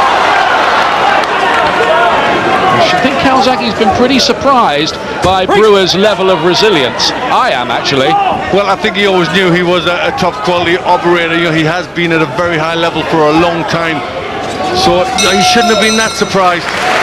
S15: I think Calzaghe's been pretty surprised by Brewer's level of resilience. I am, actually.
S14: Well, I think he always knew he was a top quality operator. You know, he has been at a very high level for a long time. So he shouldn't have been that surprised.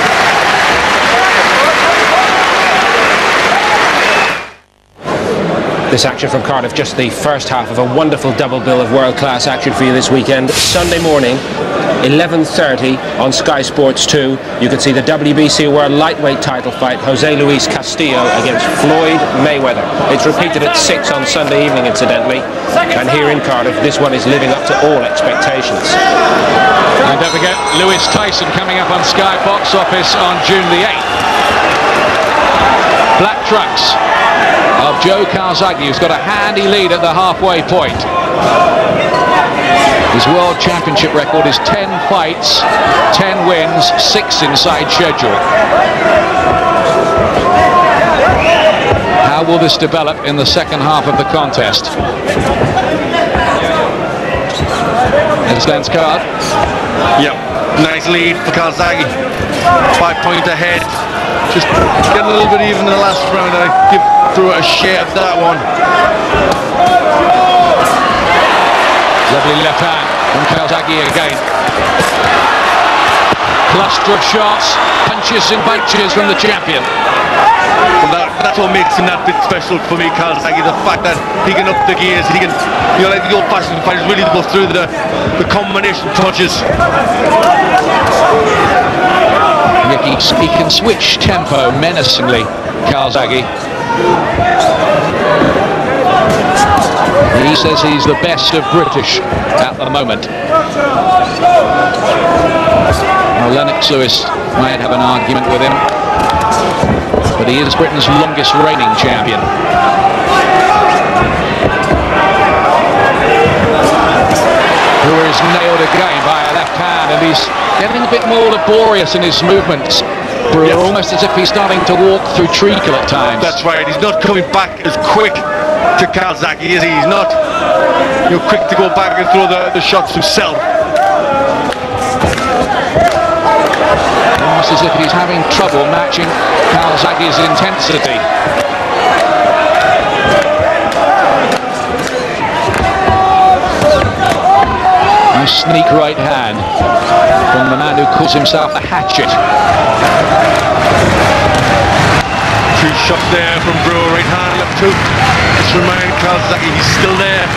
S4: This action from Cardiff, just the first half of a wonderful double bill of world-class action for you this weekend. Sunday morning, 11:30 on Sky Sports 2. You can see the WBC World Lightweight title fight, Jose Luis Castillo against Floyd Mayweather. It's repeated at 6 on Sunday evening, incidentally. And here in Cardiff, this one is living up to all expectations.
S15: And don't forget, Lewis Tyson coming up on Sky Box Office on June the 8th. Black Trucks of Joe Calzaghe, who's got a handy lead at the halfway point. His world championship record is 10 fights, 10 wins, 6 inside schedule. How will this develop in the second half of the contest? There's Glenn's card.
S14: Yep, nice lead for Calzaghe. 5 points ahead. Just getting a little bit even in the last round. I give Brewer a share of that one.
S15: Lovely left hand from Calzaghe again. Cluster of shots, punches and bunches from the champion.
S14: Well, that's what makes him that bit special for me, Calzaghe. The fact that he can up the gears, he can, you know, like the old-fashioned fighters really go through the combination punches.
S15: Yet he can switch tempo menacingly, Calzaghe. He says he's the best of British at the moment. Well, Lennox Lewis might have an argument with him, but he is Britain's longest reigning champion. Brewer is nailed again by a left hand, and he's getting a bit more laborious in his movements. Brewer, almost as if he's starting to walk through treacle at times.
S14: That's right, he's not coming back as quick to Calzaghe, is he? He's not, you know, quick to go back and throw the shots himself.
S15: Almost as if he's having trouble matching Calzaghe's intensity. Nice sneak right hand from the man who calls himself the Hatchet.
S14: 2 shots there from Brewer, right hand, left hook. Just remind Calzaghe he's still there.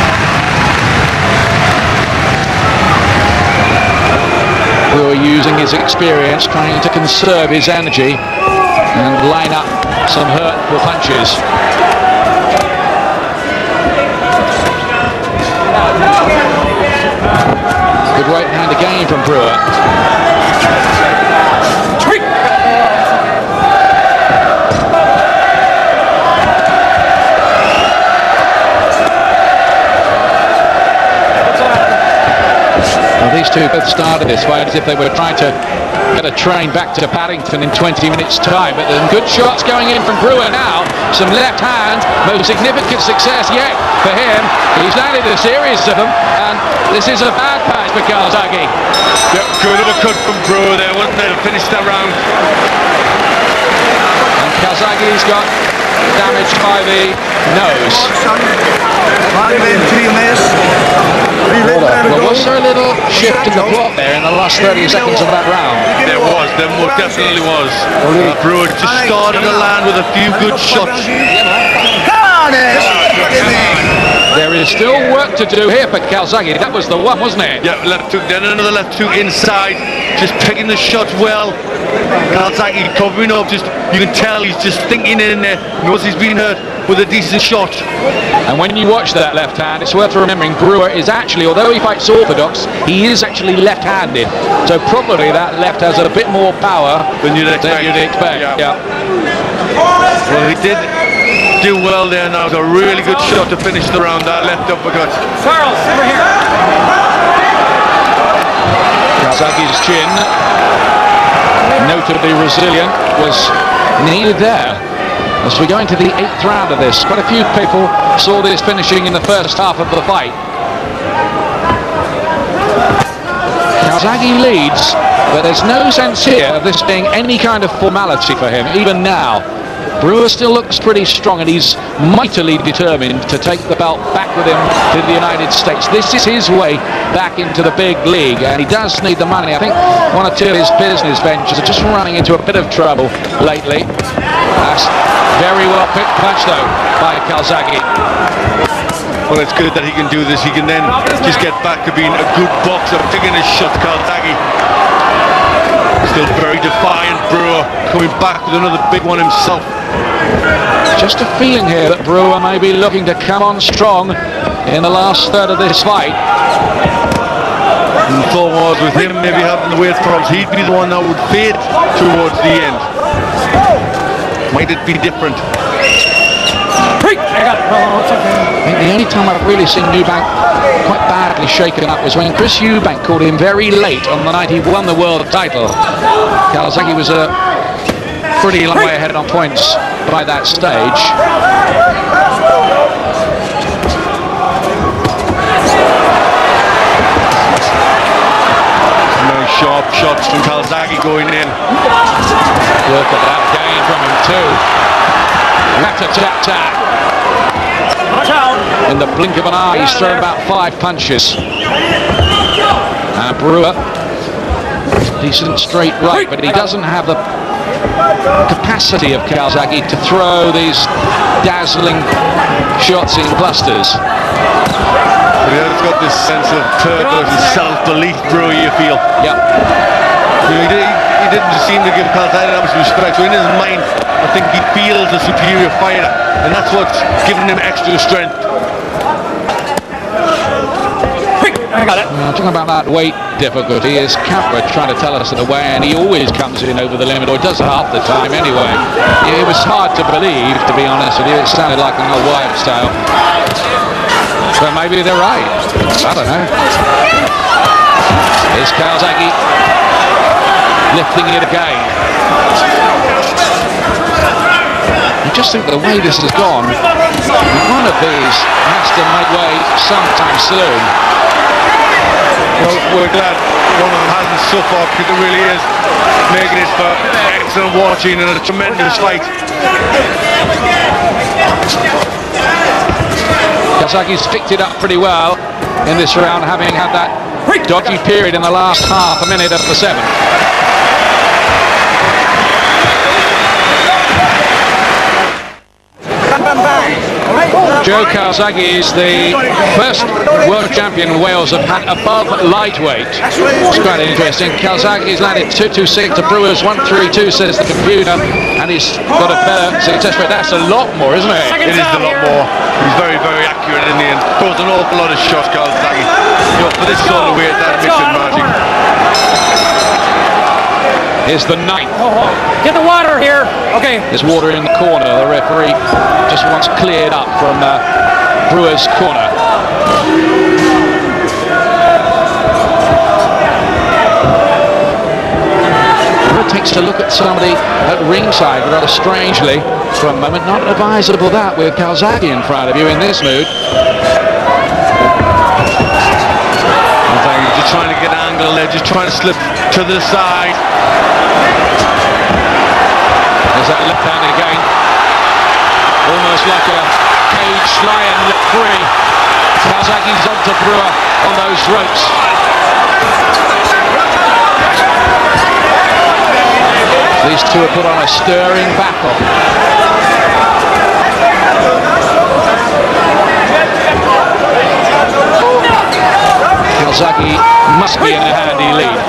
S15: Brewer using his experience, trying to conserve his energy and line up some hurtful punches. Good right hand again from Brewer. Well, these two both started this fight as if they were trying to get a train back to Paddington in 20 minutes time, but then good shots going in from Brewer now. Some left hand, most significant success yet for him. He's landed a series of them, and this is a bad patch for Calzaghe.
S14: Yep, good uppercut from Brewer there, wasn't it, to finish that round.
S15: And Calzaghe's got damaged by the nose. Well, was there a little shift in the plot there in the last 30 seconds of that round?
S14: There most definitely was. Brewer just started to land with a few good shots.
S15: There is still work to do here for Calzaghe. That was the one, wasn't it?
S14: Yeah, left hook, then another left hook inside, just picking the shots well. Calzaghe covering up, just you can tell he's just thinking in there, knows he's been hurt with a decent shot.
S15: And when you watch that left hand, it's worth remembering Brewer is actually, although he fights orthodox, he is actually left-handed. So probably that left has a bit more power
S14: than you'd expect.
S15: Yeah.
S14: Well, he did do well there. Now it was a really good shot to finish the round. That left uppercut.
S3: Charles, over here.
S15: Calzaghe's chin, notably resilient, was needed there. As we go into the 8th round of this, quite a few people saw this finishing in the first half of the fight. Calzaghe leads, but there's no sense here of this being any kind of formality for him, even now. Brewer still looks pretty strong, and he's mightily determined to take the belt back with him to the United States. This is his way back into the big league, and he does need the money. I think one or two of his business ventures are just running into a bit of trouble lately. That's very well picked punch, though, by Calzaghe.
S14: Well, it's good that he can do this. He can then just get back to being a good boxer, picking his shots. Calzaghe still very defiant. Brewer coming back with another big one himself.
S15: Just a feeling here that Brewer may be looking to come on strong in the last third of this fight.
S14: And thought was with him maybe having the weight problems, he'd be the one that would fade towards the end. Might it be different?
S15: I think the only time I've really seen Eubank quite badly shaken up was when Chris Eubank called him very late on the night he won the world title. Calzaghe was a pretty long way ahead on points by that stage.
S14: Very sharp shots from Calzaghe going in.
S15: Look at that gain from him too. Rat-a-tat-tat. In the blink of an eye, he's thrown about 5 punches. And Brewer, decent straight right, but he doesn't have the capacity of Calzaghe to throw these dazzling shots in clusters.
S14: But he has got this sense of purpose and self-belief, Brewer, you feel.
S15: Yep.
S14: He didn't just seem to give Calzaghe that much respect, so in his mind I think he feels a superior fighter, and that's what's giving him extra strength.
S3: I got it.
S15: Talking about that weight difficulty, is Capra trying to tell us in a way, and he always comes in over the limit, or does half the time anyway. It was hard to believe, to be honest with you. It sounded like an old wives' tale. But maybe they're right. I don't know. Here's Calzaghe lifting it again. I just think the way this has gone, one of these has to make way sometime soon.
S14: Well, we're glad one of them hasn't so far, because it really is making it for excellent watching and a tremendous fight.
S15: Calzaghe's picked it up pretty well in this round, having had that dodgy period in the last half a minute of the 7th. Joe Calzaghe is the first world champion Wales have had above lightweight. It's quite interesting. Calzaghe's landed 226 to Brewer's 132, says the computer, and he's got a better success rate. That's a lot more, isn't it?
S14: It is a lot more. He's very, very accurate in the end. Throws an awful lot of shots, Calzaghe. You know, for this sort of weight, that makes it magic.
S15: Here's the 9th.
S3: Get the water here. Okay.
S15: There's water in the corner. The referee just wants cleared up from Brewer's corner. Brewer takes a look at somebody at ringside rather strangely for a moment. Not advisable that with Calzaghe in front of you in this mood.
S14: Calzaghe just trying to get angle there, just trying to slip to the side.
S15: There's that left hand again. almost like a caged lion let free. Calzaghe's onto Brewer on those ropes.
S7: These two have put on a stirring battle.
S15: Calzaghe must be in a handy lead.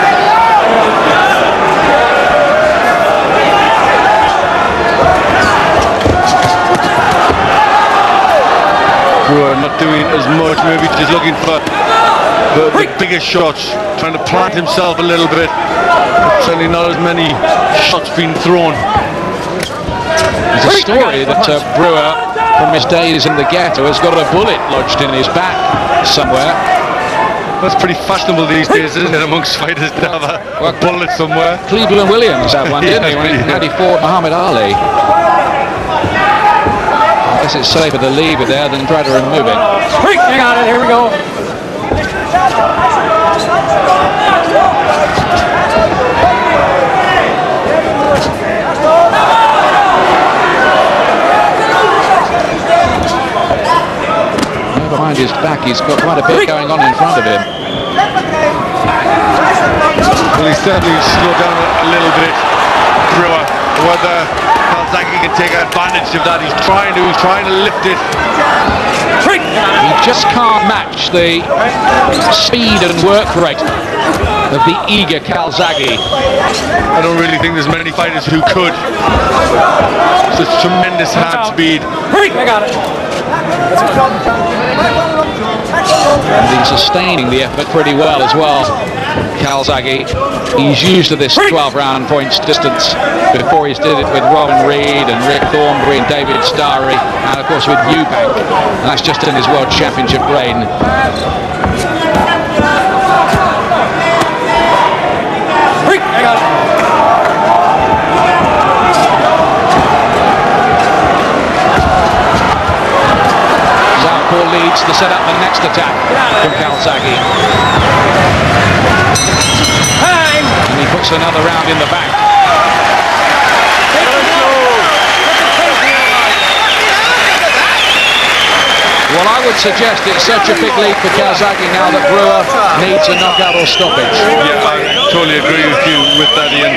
S14: Brewer not doing as much, maybe just looking for the bigger shots, trying to plant himself a little bit. Certainly not as many shots being thrown.
S7: There's a story that Brewer, from his days in the ghetto, has got a bullet lodged in his back somewhere.
S14: That's pretty fashionable these days, isn't it, amongst fighters to have a bullet somewhere?
S7: Cleveland Williams had one, didn't he, when he fought Muhammad Ali? I guess it's safer to leave it there than try to remove it.
S3: Hang on it, here we go.
S7: Behind his back, he's got quite a bit going on in front of him.
S14: Well, he's certainly slowed down a little bit, Brewer. Whether Calzaghe can take advantage of that, he's trying to lift it.
S7: He just can't match the speed and work rate of the eager Calzaghe.
S14: I don't really think there's many fighters who could. Such tremendous hand speed.
S3: I got it.
S7: And he's sustaining the effort pretty well as well, Calzaghe. He's used to this 12-round points distance. Before he did it with Robin Reed and Rick Thornberry and David Starry, and of course with Eubank. And that's just in his World Championship reign.
S3: I got it.
S7: Leads to set up the next attack from Calzaghe. And he puts another round in the bank. Well, I would suggest it's such a big lead for Calzaghe now that Brewer needs a knockout or stoppage.
S14: Yeah, I totally agree with you with that, Ian.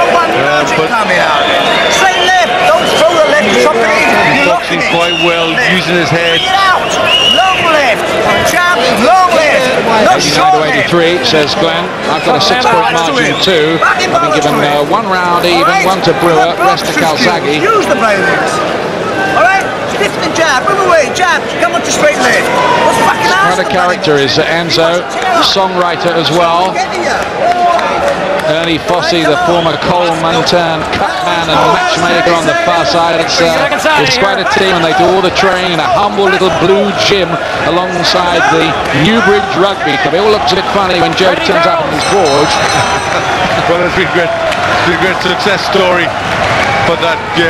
S2: Straight left, don't throw the left, chop it in.
S14: He's boxing quite well, using his head.
S2: Long left, jab, long left, not short left.
S7: 89 to 83, says Glenn. I've got a 6-point margin too. I've been given one round even, one to Brewer, rest to Calzaghe.
S2: Use the brain left. Alright, stiff the jab, move away, jab, come on to straight left. What's fucking
S7: Quite a character is Enzo, songwriter as well. Ernie Fossey, the former Coleman turned cutman and matchmaker on the far side. It's quite a team, and they do all the training in a humble little blue gym alongside the Newbridge Rugby Club. It all looks a bit funny when Joe turns up in his forge.
S14: Well, it's been great. It's been a great success story for that gym.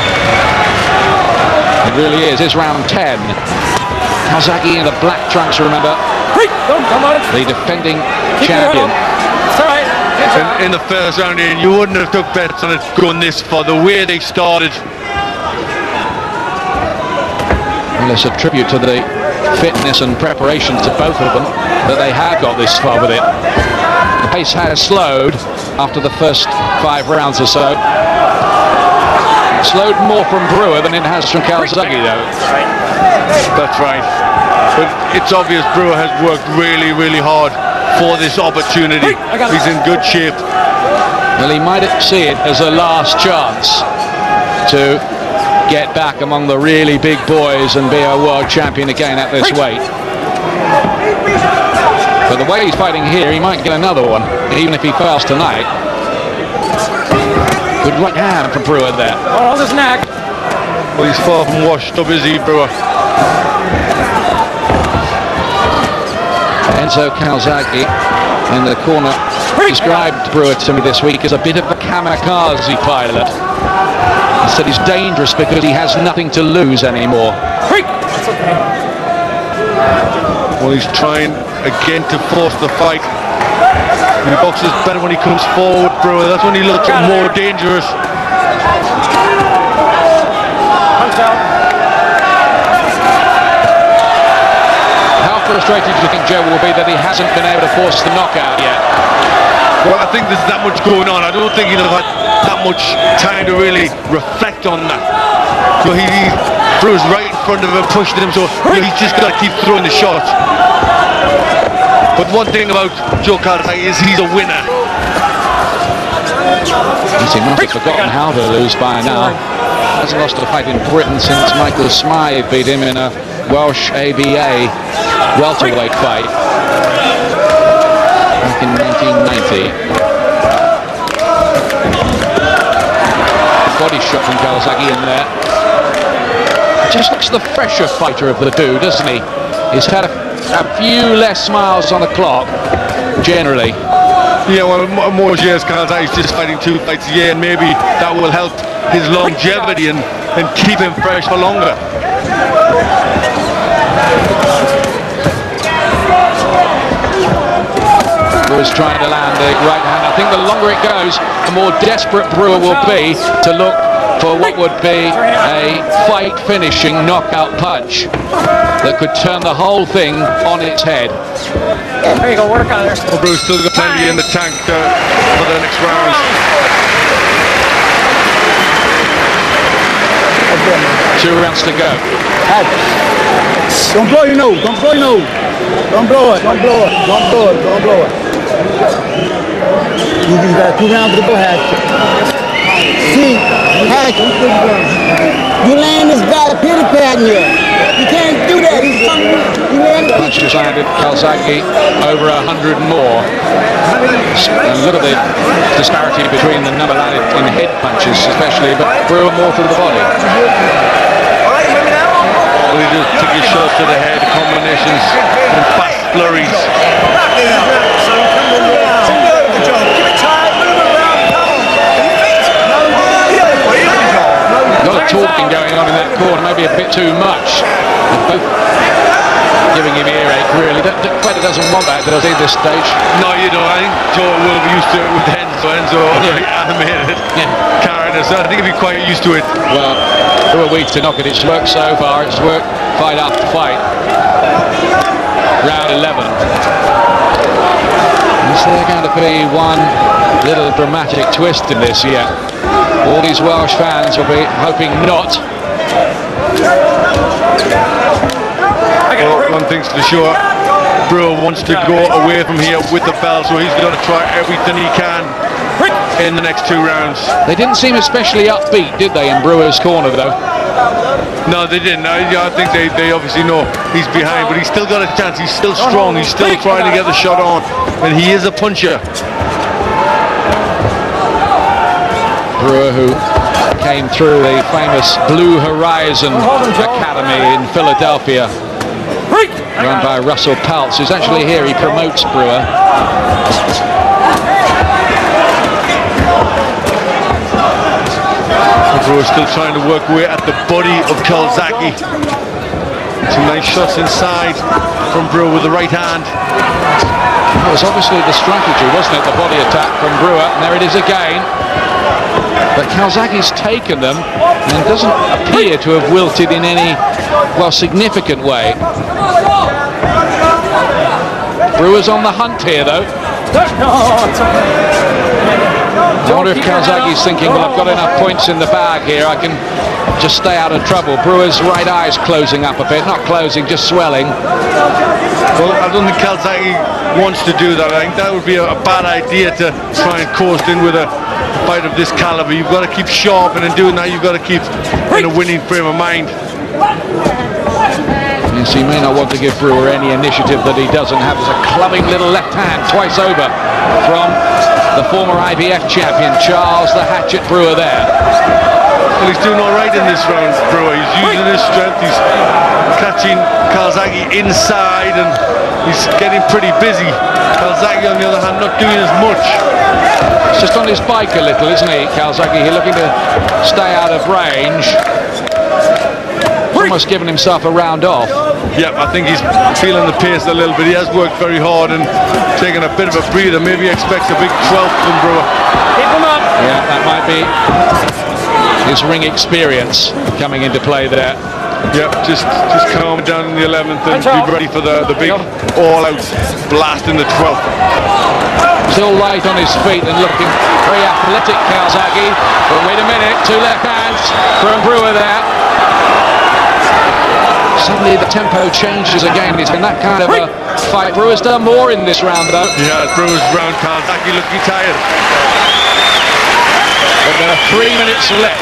S7: It really is. It's round 10. Calzaghe in the black trunks, remember. The defending champion.
S3: It's all right.
S14: In the first round, Ian, you wouldn't have took bets on it going this far, the way they started.
S7: Well, it's a tribute to the fitness and preparation to both of them that they have got this far with it. The pace has slowed after the first 5 rounds or so. Slowed more from Brewer than it has from Calzaghe, though.
S14: That's right. But it's obvious Brewer has worked really, really hard for this opportunity. He's in good shape.
S7: Well, he might see it as a last chance to get back among the really big boys and be a world champion again at this weight. But the way he's fighting here, he might get another one, even if he fails tonight. Good right hand from Brewer there.
S3: Hold his neck.
S14: Well, he's far from washed up, is he, Brewer?
S7: Enzo Calzaghe in the corner described Brewer to me this week as a bit of a kamikaze pilot. He said he's dangerous because he has nothing to lose anymore.
S14: Well, he's trying again to force the fight. He boxes better when he comes forward, Brewer. That's when he looks more dangerous.
S3: Punch out.
S15: frustrated do you think Joe will be that he hasn't been able to force the knockout yet?
S14: Well, I think there's that much going on. I don't think he'll have had that much time to really reflect on that. So he threw us right in front of him, pushed him, so he's just got to keep throwing the shots. But one thing about Joe Calzaghe is he's a winner.
S15: He must have forgotten how to lose by now. Hasn't lost a fight in Britain since Michael Smythe beat him in a Welsh ABA welterweight fight back in 1990. Body shot from Calzaghe in there. Just looks the fresher fighter of the two, doesn't he? He's had a few less miles on the clock, generally.
S14: Yeah, well, most years Calzaghe's just fighting 2 fights a year, and maybe that will help his longevity and keep him fresh for longer.
S15: Brewer's trying to land the right hand. I think the longer it goes, the more desperate Brewer will be to look for what would be a fight-finishing knockout punch that could turn the whole thing on its head.
S3: There you go, work on it.
S14: Well, Brewer's still got plenty in the tank for the next round.
S15: 2 rounds to go.
S2: Don't blow your nose, don't blow your nose. Don't blow it, don't blow it, don't blow it, don't blow it. You just got 2 rounds to go, Hatch. See, Hatch, you land this guy a pity pat in here. You can't do that.
S15: Punches landed Calzaghe over 100 more. And look at the disparity between the number landed in head punches, especially, but Brewer more through the body.
S14: Well, he just took his shots to the head, combinations and fast flurries.
S15: A lot of talking going on in that corner, maybe a bit too much. Both giving him earache, really. Federer doesn't want that, does he, at this stage?
S14: No, you know, I think Joe will be used to it with Enzo. Enzo very animated, carrying us. I think he'll be quite used to it.
S15: Well, 2 weeks to knock it. It's worked so far. It's worked fight after fight. Round 11. Is there going to be one little dramatic twist in this yet? All these Welsh fans will be hoping not.
S14: Well, one thing's for sure, Brewer wants to go away from here with the belt, so he's going to try everything he can in the next 2 rounds.
S15: They didn't seem especially upbeat, did they, in Brewer's corner, though?
S14: No, they didn't. I think they obviously know he's behind, but he's still got a chance. He's still strong. He's still trying to get the shot on, and he is a puncher.
S15: Brewer, who came through the famous Blue Horizon Academy in Philadelphia, run by Russell Peltz, who's actually here. He promotes Brewer.
S14: Brewer's still trying to work away at the body of Calzaghe. Some nice shots inside from Brewer with the right hand.
S15: That was obviously the strategy, wasn't it? The body attack from Brewer, and there it is again. But Calzaghe's taken them and doesn't appear to have wilted in any, well, significant way. Brewer's on the hunt here, though. I wonder if Calzaghe's thinking, well, I've got enough points in the bag here, I can just stay out of trouble. Brewer's right eye's closing up a bit, not closing, just swelling.
S14: Well, I don't think Calzaghe wants to do that. I think that would be a bad idea to try and coast in with a fight of this caliber. You've got to keep sharp, and in doing that, you've got to keep in a winning frame of mind.
S15: Yes, he may not want to give Brewer any initiative that he doesn't have. There's a clubbing little left hand twice over from the former IBF champion, Charles the Hatchet Brewer there.
S14: Well, he's doing all right in this round, Brewer. He's using his strength. He's catching Calzaghe inside, and he's getting pretty busy. Calzaghe, on the other hand, not doing as much.
S15: He's just on his bike a little, isn't he, Calzaghe? He's looking to stay out of range. Almost given himself a round off.
S14: Yeah, I think he's feeling the pace a little bit. He has worked very hard and taken a bit of a breather. Maybe he expects a big 12th from Brewer.
S3: Keep him up.
S15: Yeah, that might be his ring experience coming into play there.
S14: Yeah, just calm down in the 11th and be ready for the big all-out blast in the 12th.
S15: Still light on his feet and looking very athletic, Calzaghe. But wait a minute, 2 left hands from Brewer there. Suddenly the tempo changes again. It's been that kind of a fight. Brewer's done more in this round though.
S14: Yeah, Brewer's round. Calzaghe looking tired.
S15: But there are 3 minutes left.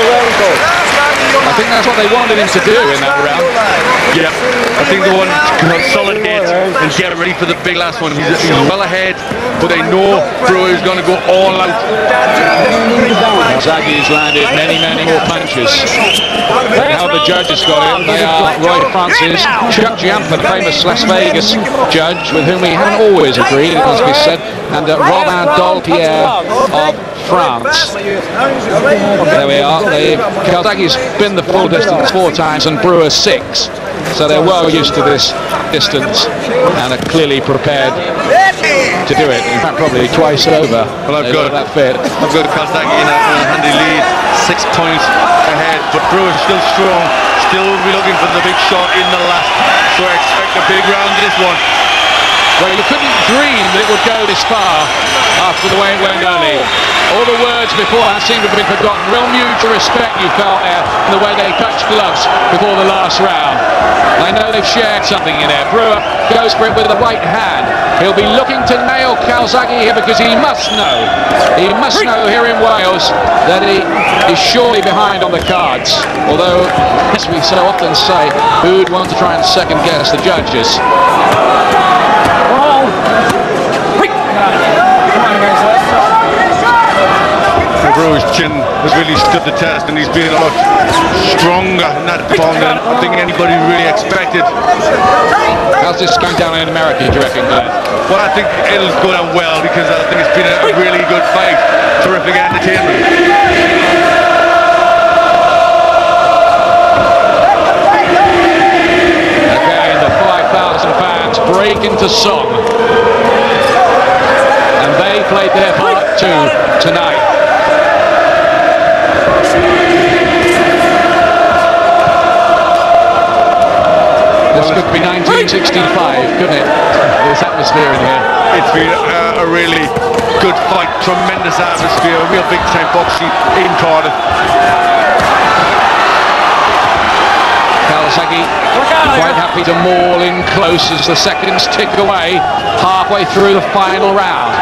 S15: I think that's what they wanted him to do in that round.
S14: Yeah, I think they wanted to consolidate and get ready for the big last one. He's well ahead, but they know Brewer is going to go all out.
S15: Calzaghe has landed many more punches. Now the judges got him. They are Roy Francis, Chuck Giampa, famous Las Vegas judge, with whom we haven't always agreed, it must be said, and Robin Dolpierre of France. There we are. Calzaghe's been the full distance 4 times and Brewer 6. So they're well used to this distance and are clearly prepared to do it. In fact, probably twice over.
S14: Well, I've got Calzaghe in a handy lead, 6 points ahead, but Brewer's still strong, still will be looking for the big shot in the last. So I expect a big round this one.
S15: Well, you couldn't dream that it would go this far after the way it went early. All the words beforehand seem to have been forgotten. Real mutual respect you felt there in the way they touched gloves before the last round. I know they've shared something in there. Brewer goes for it with the right hand. He'll be looking to nail Calzaghe here because he must know here in Wales that he is surely behind on the cards. Although, as we so often say, who'd want to try and second guess the judges?
S14: Brewer's chin has really stood the test and he's been a lot stronger in that bond than I think anybody really expected.
S15: How's this going down in America, do you reckon, Glenn?
S14: Well, I think it'll go down well because I think it's been a really good fight. Terrific entertainment.
S15: Again, the 5,000 fans break into song. And they played their part too tonight. This could be 1965, couldn't it? This atmosphere in here.
S14: It's been a really good fight, tremendous atmosphere, real big time boxing in Cardiff.
S15: Calzaghe quite happy to maul in close as the seconds tick away, halfway through the final round.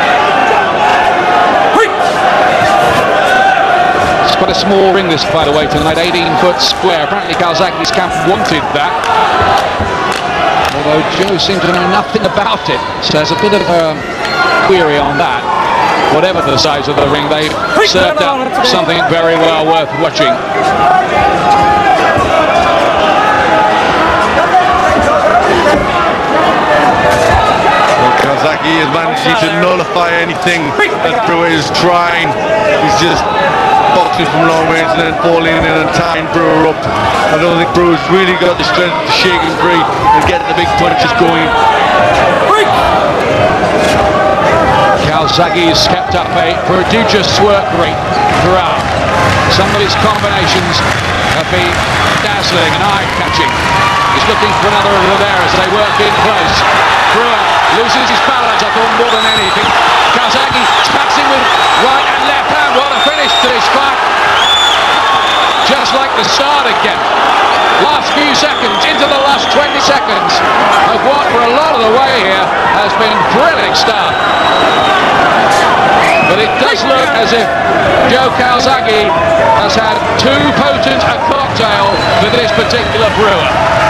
S15: It's quite a small ring this, by the way, tonight, 18-foot square. Apparently Calzaghe's camp wanted that. Although Joe seemed to know nothing about it, so there's a bit of a query on that. Whatever the size of the ring, they've served up something very well worth watching.
S14: Calzaghe is managing to nullify anything that Brewer is trying. He's just boxing from long range and then falling in and tying Brewer up. I don't think Brewer's really got the strength to shake him free and get the big punches going.
S15: Calzaghe's kept up a prodigious work rate throughout. Some of his combinations have been dazzling and eye-catching. He's looking for another over there as they work in close. Brewer loses his balance, I thought, more than anything. Calzaghe smacking with right and left hand. What a finish to this fight. Just like the start again. Last few seconds, into the last 20 seconds of what for a lot of the way here has been a thrilling start. But it does look as if Joe Calzaghe has had too potent a cocktail for this particular Brewer.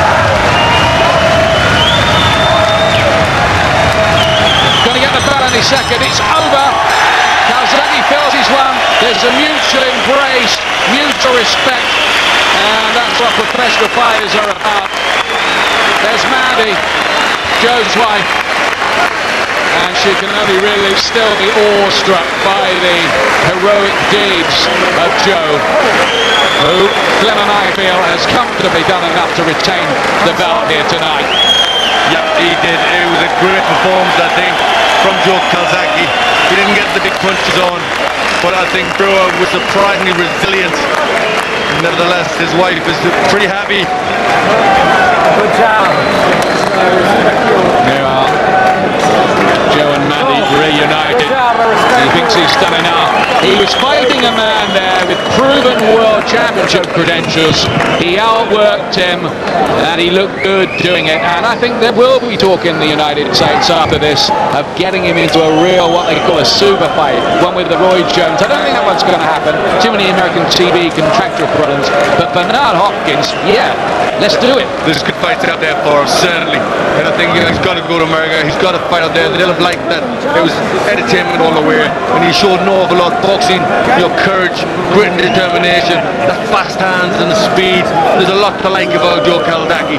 S15: Going to get the bell any second. It's over. Calzaghe feels he's won. There's a mutual embrace, mutual respect, and that's what professional fighters are about. There's Mandy, Joe's wife, and she can only really still be awestruck by the heroic deeds of Joe, who Glenn and I feel has comfortably done enough to retain the belt here tonight.
S14: Yep, he did. It was a great performance, I think, from Joe Calzaghe. He didn't get the big punches on, but I think Brewer was surprisingly resilient. nevertheless, his wife is pretty happy.
S6: Good job.
S15: There are Joe and Maddie reunited. He thinks he's done enough. He was fighting a man there with proven world championship credentials. He outworked him and he looked good doing it. And I think there will be talk in the United States after this of getting him into a real, what they call a super fight, one with the Roy Jones. I don't think that one's going to happen. Too many American TV contractual problems. But Bernard Hopkins, yeah, let's do it.
S14: There's good fights out there for him, certainly. And I think, you know, he's got to go to America. He's got to fight out there. They'll have liked that. It was entertainment all the way. And he showed an awful lot. Boxing, you know, courage, grit and determination, the fast hands and the speed. There's a lot to like about Joe Calzaghe.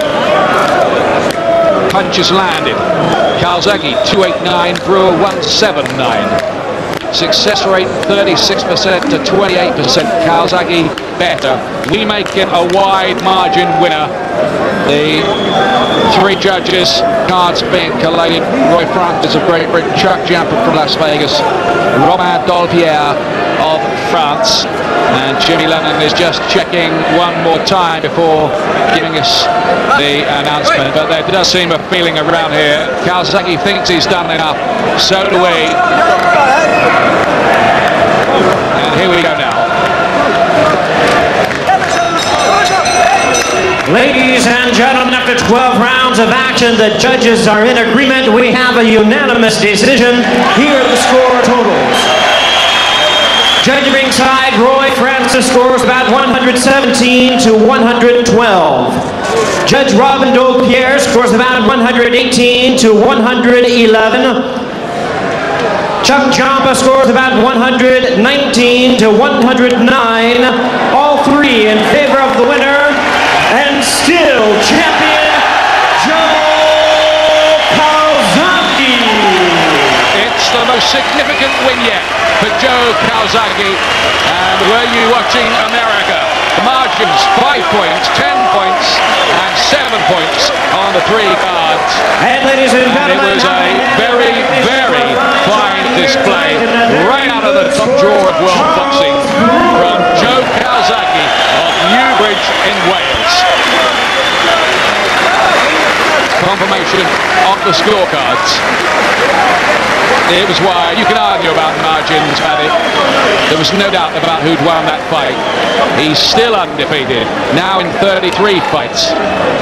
S15: Punches landed. Calzaghe 289, Brewer 179. Success rate 36% to 28%. Calzaghe better. We make him a wide margin winner. The three judges, cards being collated: Roy Francis of Great Britain, Chuck Jamper from Las Vegas, Romain Dolpierre of France, and Jimmy Lennon is just checking one more time before giving us the announcement. But there does seem a feeling around here. Calzaghe thinks he's done enough. So do we. And here we go now.
S13: Ladies and gentlemen, after 12 rounds of action, the judges are in agreement. We have a unanimous decision. Here are the score totals. Judge ringside, Roy Francis scores about 117 to 112. Judge Robin Dolpierre scores about 118 to 111. Chuck Jampa scores about 119 to 109. All three in favor of the winner, and still champion, Joe Calzaghe.
S15: It's the most significant win yet for Joe Calzaghe. And were you watching America? The margins: 5 points, 10 points, and 7 points on the three cards.
S13: And ladies and gentlemen,
S15: it was a very, very fine display right out of the top drawer of world boxing from Joe Calzaghe of Newbridge in Wales. Confirmation of the scorecards. It was wide. You can argue about margins, Paddy. There was no doubt about who'd won that fight. He's still undefeated, now in 33 fights.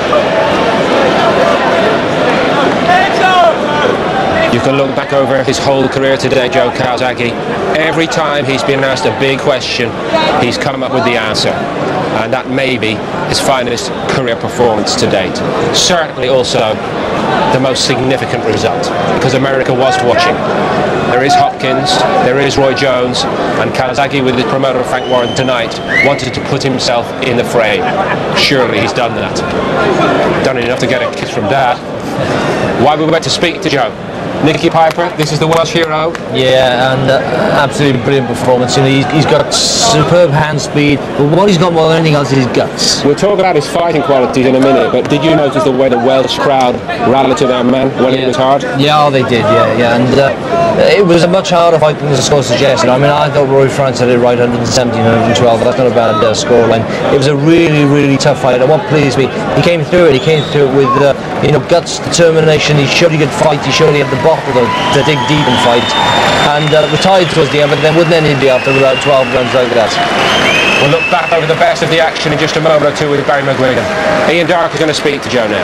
S4: You can look back over his whole career today, Joe Calzaghe. Every time he's been asked a big question, he's come up with the answer. And that may be his finest career performance to date. Certainly also the most significant result, because America was watching. There is Hopkins, there is Roy Jones, and Calzaghe, with his promoter Frank Warren tonight, wanted to put himself in the fray. Surely he's done that. Done enough to get a kiss from Dad. Why we went to speak to Joe? Nicky Piper, this is the Welsh hero.
S5: Yeah, and absolutely brilliant performance. You know, he's got superb hand speed, but what he's got more than anything else is his guts.
S4: We'll talk about his fighting qualities in a minute, but did you notice the way the Welsh crowd rallied to their man when it was hard?
S5: Yeah, they did, yeah. And it was a much harder fight than the score suggested. I mean, I thought Roy France had it right, 117, 112, that's not a bad scoreline. It was a really, really tough fight, and what pleased me, he came through it with guts, determination. He showed he could fight, he showed he had the bottle to dig deep and fight, and retired towards the end, but then wouldn't end the after about 12 rounds like that.
S4: We'll look back over the best of the action in just a moment or two with Barry McGuigan. Ian Dark is going to speak to Joe now.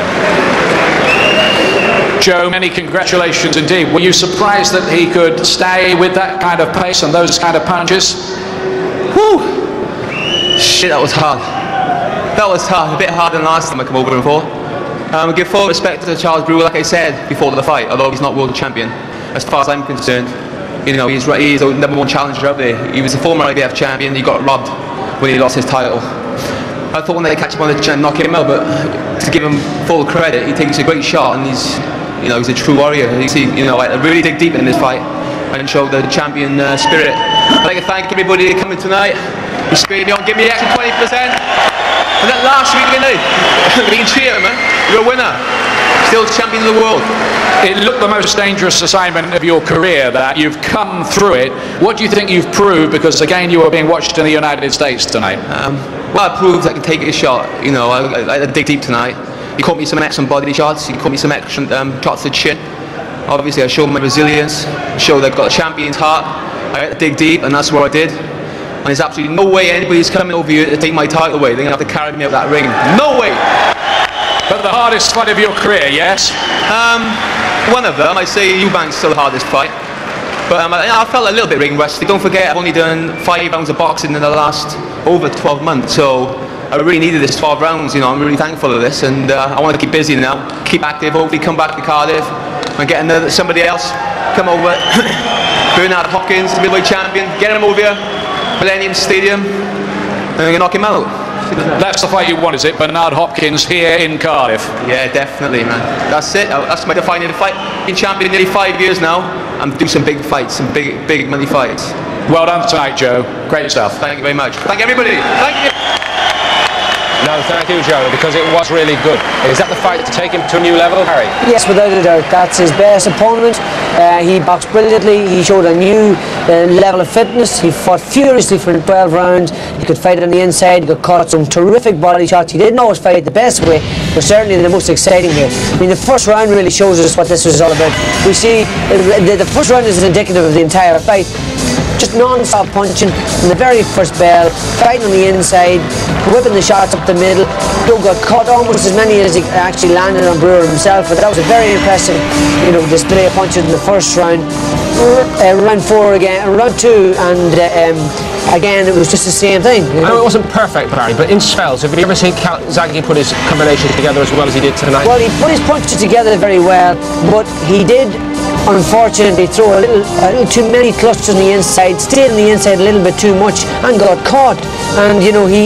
S15: Joe, many congratulations indeed. Were you surprised that he could stay with that kind of pace and those kind of punches?
S17: Whew! Shit, that was hard. That was hard. A bit harder than last time I came over before. Give full respect to Charles Brewer, like I said before the fight, although he's not world champion. As far as I'm concerned, you know, he's the number one challenger out there. He was a former IBF champion. He got robbed when he lost his title. I thought when they catch him on the chin, knock him out, but to give him full credit, he takes a great shot, and he's a true warrior. You see, I really dig deep in this fight and show the champion spirit. I'd like to thank everybody for coming tonight. You spurred me on, give me the extra 20%. And that last week, we can cheer, man. You're a winner. still champion of the world.
S15: It looked the most dangerous assignment of your career, that you've come through it. What do you think you've proved? Because again, you were being watched in the United States tonight.
S17: Well, I proved I can take a shot. You know, I had to dig deep tonight. He caught me some excellent body shots. He caught me some excellent shots to the chin. Obviously, I showed my resilience, showed I've got a champion's heart. I had to dig deep, and that's what I did. And there's absolutely no way anybody's coming over here to take my title away. They're going to have to carry me out that ring. No way!
S15: But the hardest fight of your career, yes?
S17: One of them, I say Eubank's still the hardest fight. But I felt a little bit ring rusty. Don't forget, I've only done 5 rounds of boxing in the last over 12 months. So I really needed this 12 rounds. You know, I'm really thankful of this, and I want to keep busy now, keep active. Hopefully, come back to Cardiff and get somebody else come over. Bernard Hopkins, middleweight champion. Get him over here, Millennium Stadium, and knock him out.
S15: That's the fight you want, is it? Bernard Hopkins here in Cardiff.
S17: Yeah, definitely, man. That's it. That's my defining fight. Been champion nearly 5 years now. I'm do some big fights, some big money fights.
S15: Well done tonight, Joe. Great stuff.
S17: Thank you very much. Thank you, everybody. Thank you.
S4: No, thank you, Joe, because it was really good. Is that the fight to take him to a new level, Harry?
S6: Yes, without a doubt. That's his best opponent. He boxed brilliantly. He showed a new level of fitness. He fought furiously for 12 rounds. He could fight on the inside. He got caught some terrific body shots. He didn't always fight the best way, but certainly the most exciting way. I mean, the first round really shows us what this was all about. We see the first round is indicative of the entire fight. Just non-stop punching from the very first bell, fighting on the inside, whipping the shots up the middle. Joe got caught almost as many as he actually landed on Brewer himself, but that was a very impressive, display of punches in the first round. Round 4 again, round 2, and again it was just the same thing.
S4: I know it wasn't perfect, Barry, but in spells, have you ever seen Calzaghe put his combinations together as well as he did tonight?
S6: Well, he put his punches together very well, but he did unfortunately throw a little too many clusters on the inside, stayed on the inside a little bit too much and got caught. And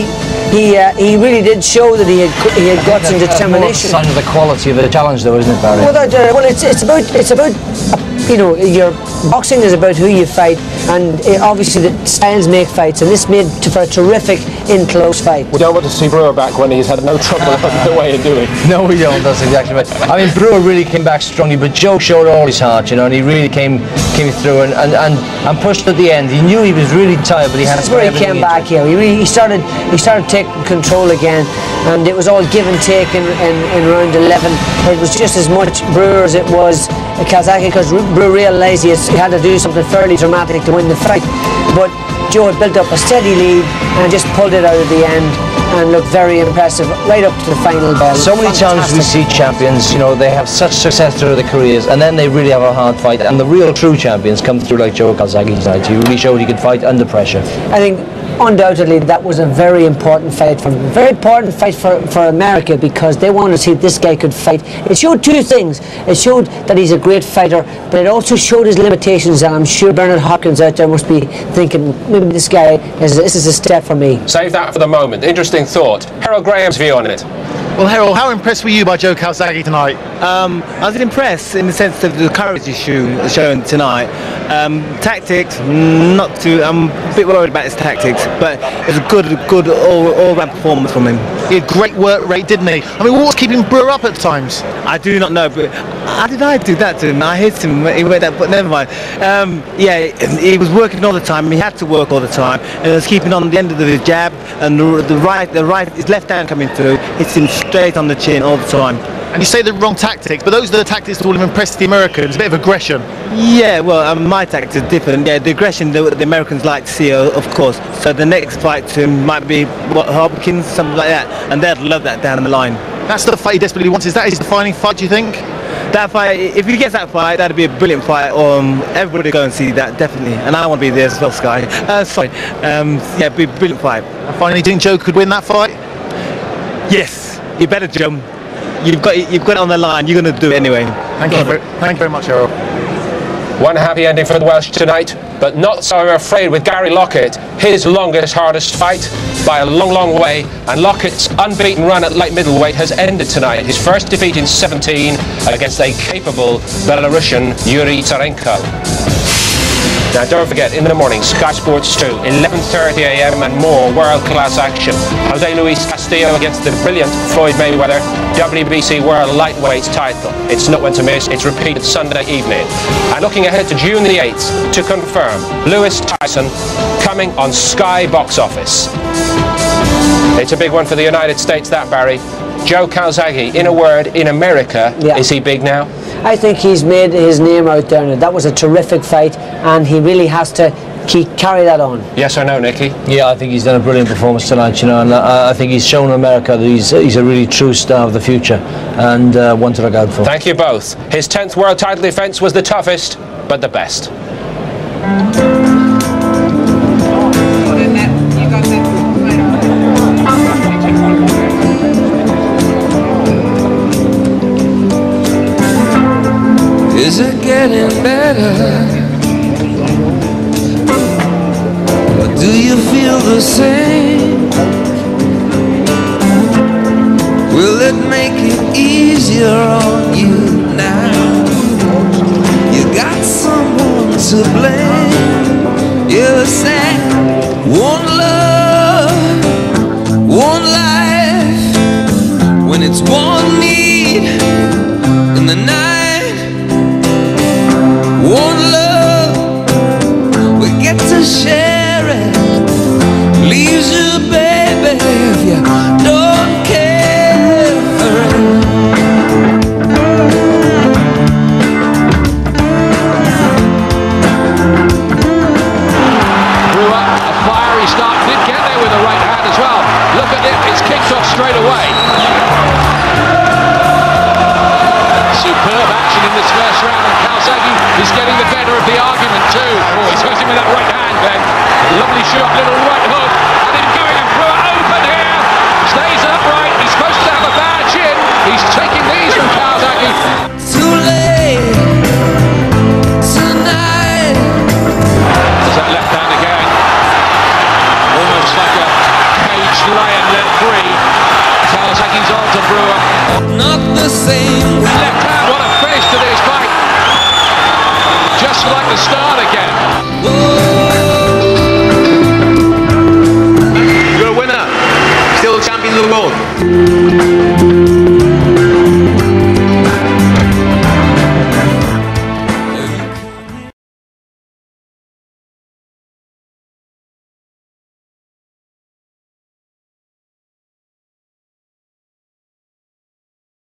S6: he really did show that he had guts and determination.
S5: Sign of the quality of the challenge, though, isn't it, Barry?
S6: Well, it's about your boxing is about who you fight, and obviously the styles make fights, and this made for a terrific in-close fight.
S4: We don't want to see Brewer back when he's had no trouble the way of doing.
S5: No, we don't. That's exactly right. I mean, Brewer really came back strongly, but Joe showed all his heart, and he really came through and pushed at the end. He knew he was really tired, but he had.
S6: That's where he came back here. He started taking control again, and it was all give and take in round 11. It was just as much Brewer as it was Calzaghe, because Brewer realised he had to do something fairly dramatic to win the fight, but Joe had built up a steady lead and just pulled it out at the end and looked very impressive right up to the final bell.
S5: So many times we see champions, they have such success through their careers, and then they really have a hard fight, and the real true champions come through like Joe Calzaghe tonight. He really showed he could fight under pressure.
S6: I think undoubtedly that was a very important fight for America, because they wanted to see if this guy could fight. It showed two things. It showed that he's a great fighter, but it also showed his limitations, and I'm sure Bernard Hopkins out there must be thinking, maybe this is a step for me.
S4: Save that for the moment. Interesting thought. Harold Graham's view on it.
S11: Well, Harold, how impressed were you by Joe Calzaghe tonight?
S12: I was impressed in the sense of the courage he's shown tonight. Tactics, not too. I'm a bit worried about his tactics, but it's a good all-round performance from him.
S11: He had great work rate, didn't he? I mean, what was keeping Brewer up at times?
S12: I do not know, but how did I do that to him? I hit him. He went that, but never mind. He was working all the time. He had to work all the time, and he was keeping on the end of the jab and his left hand coming through, hits him straight on the chin all the time.
S11: And you say the wrong tactics, but those are the tactics that will have impressed the Americans, a bit of aggression.
S12: Yeah, well, my tactics are different. Yeah, the aggression the Americans like to see, of course. So the next fight to him might be Hopkins, something like that, and they'd love that down the line.
S11: That's the fight he desperately wants. Is that his defining fight, do you think?
S12: That fight, if he gets that fight, that'd be a brilliant fight. Everybody go and see that, definitely. And I want to be there as well, Sky. Yeah, it'd be a brilliant fight.
S11: And finally, do you think Joe could win that fight?
S12: Yes, you better, Joe. You've got it on the line. You're going to do it anyway.
S11: Thank you very much, Harold.
S4: One happy ending for the Welsh tonight, but not so, I'm afraid, with Gary Lockett. His longest, hardest fight by a long, long way, and Lockett's unbeaten run at light middleweight has ended tonight. His first defeat in 17 against a capable Belarusian Yuri Tsarenko. Now don't forget, in the morning, Sky Sports 2, 11:30 a.m. and more world-class action. Jose Luis Castillo against the brilliant Floyd Mayweather, WBC World Lightweight title. It's not one to miss. It's repeated Sunday evening. And looking ahead to June the 8th, to confirm, Lewis Tyson coming on Sky Box Office. It's a big one for the United States, that, Barry. Joe Calzaghe, in a word, in America, is he big now?
S6: I think he's made his name out there now. That was a terrific fight, and he really has to carry that on.
S4: Yes or no, Nicky?
S5: Yeah, I think he's done a brilliant performance tonight, you know, and I think he's shown America that he's a really true star of the future, and one to look out for.
S4: Thank you both. His 10th world title defence was the toughest, but the best.
S18: Is it getting better? Or do you feel the same? Will it make it easier on you now? You got someone to blame. You're sad. One love, one life. When it's one need in the night. One love, we get to share it. Leaves you, baby, if you don't care for it.
S15: Brewer, a fiery start, did get there with the right hand as well. Look at it, it's kicked off straight away. Superb action in this first round, and Calzaghe is getting the better of the argument too. Oh, he's hurt him with that right hand, Ben. Lovely shot, little right hook, and then going and Brewer open here. Stays upright, he's supposed to have a bad chin. He's taking these from Calzaghe.
S18: Too late tonight.
S15: There's that left hand again. Almost like a caged lion let free. Calzaghe's on to Brewer.
S18: Not the same.
S15: Left hand, what a finish to this fight. Just like the start again.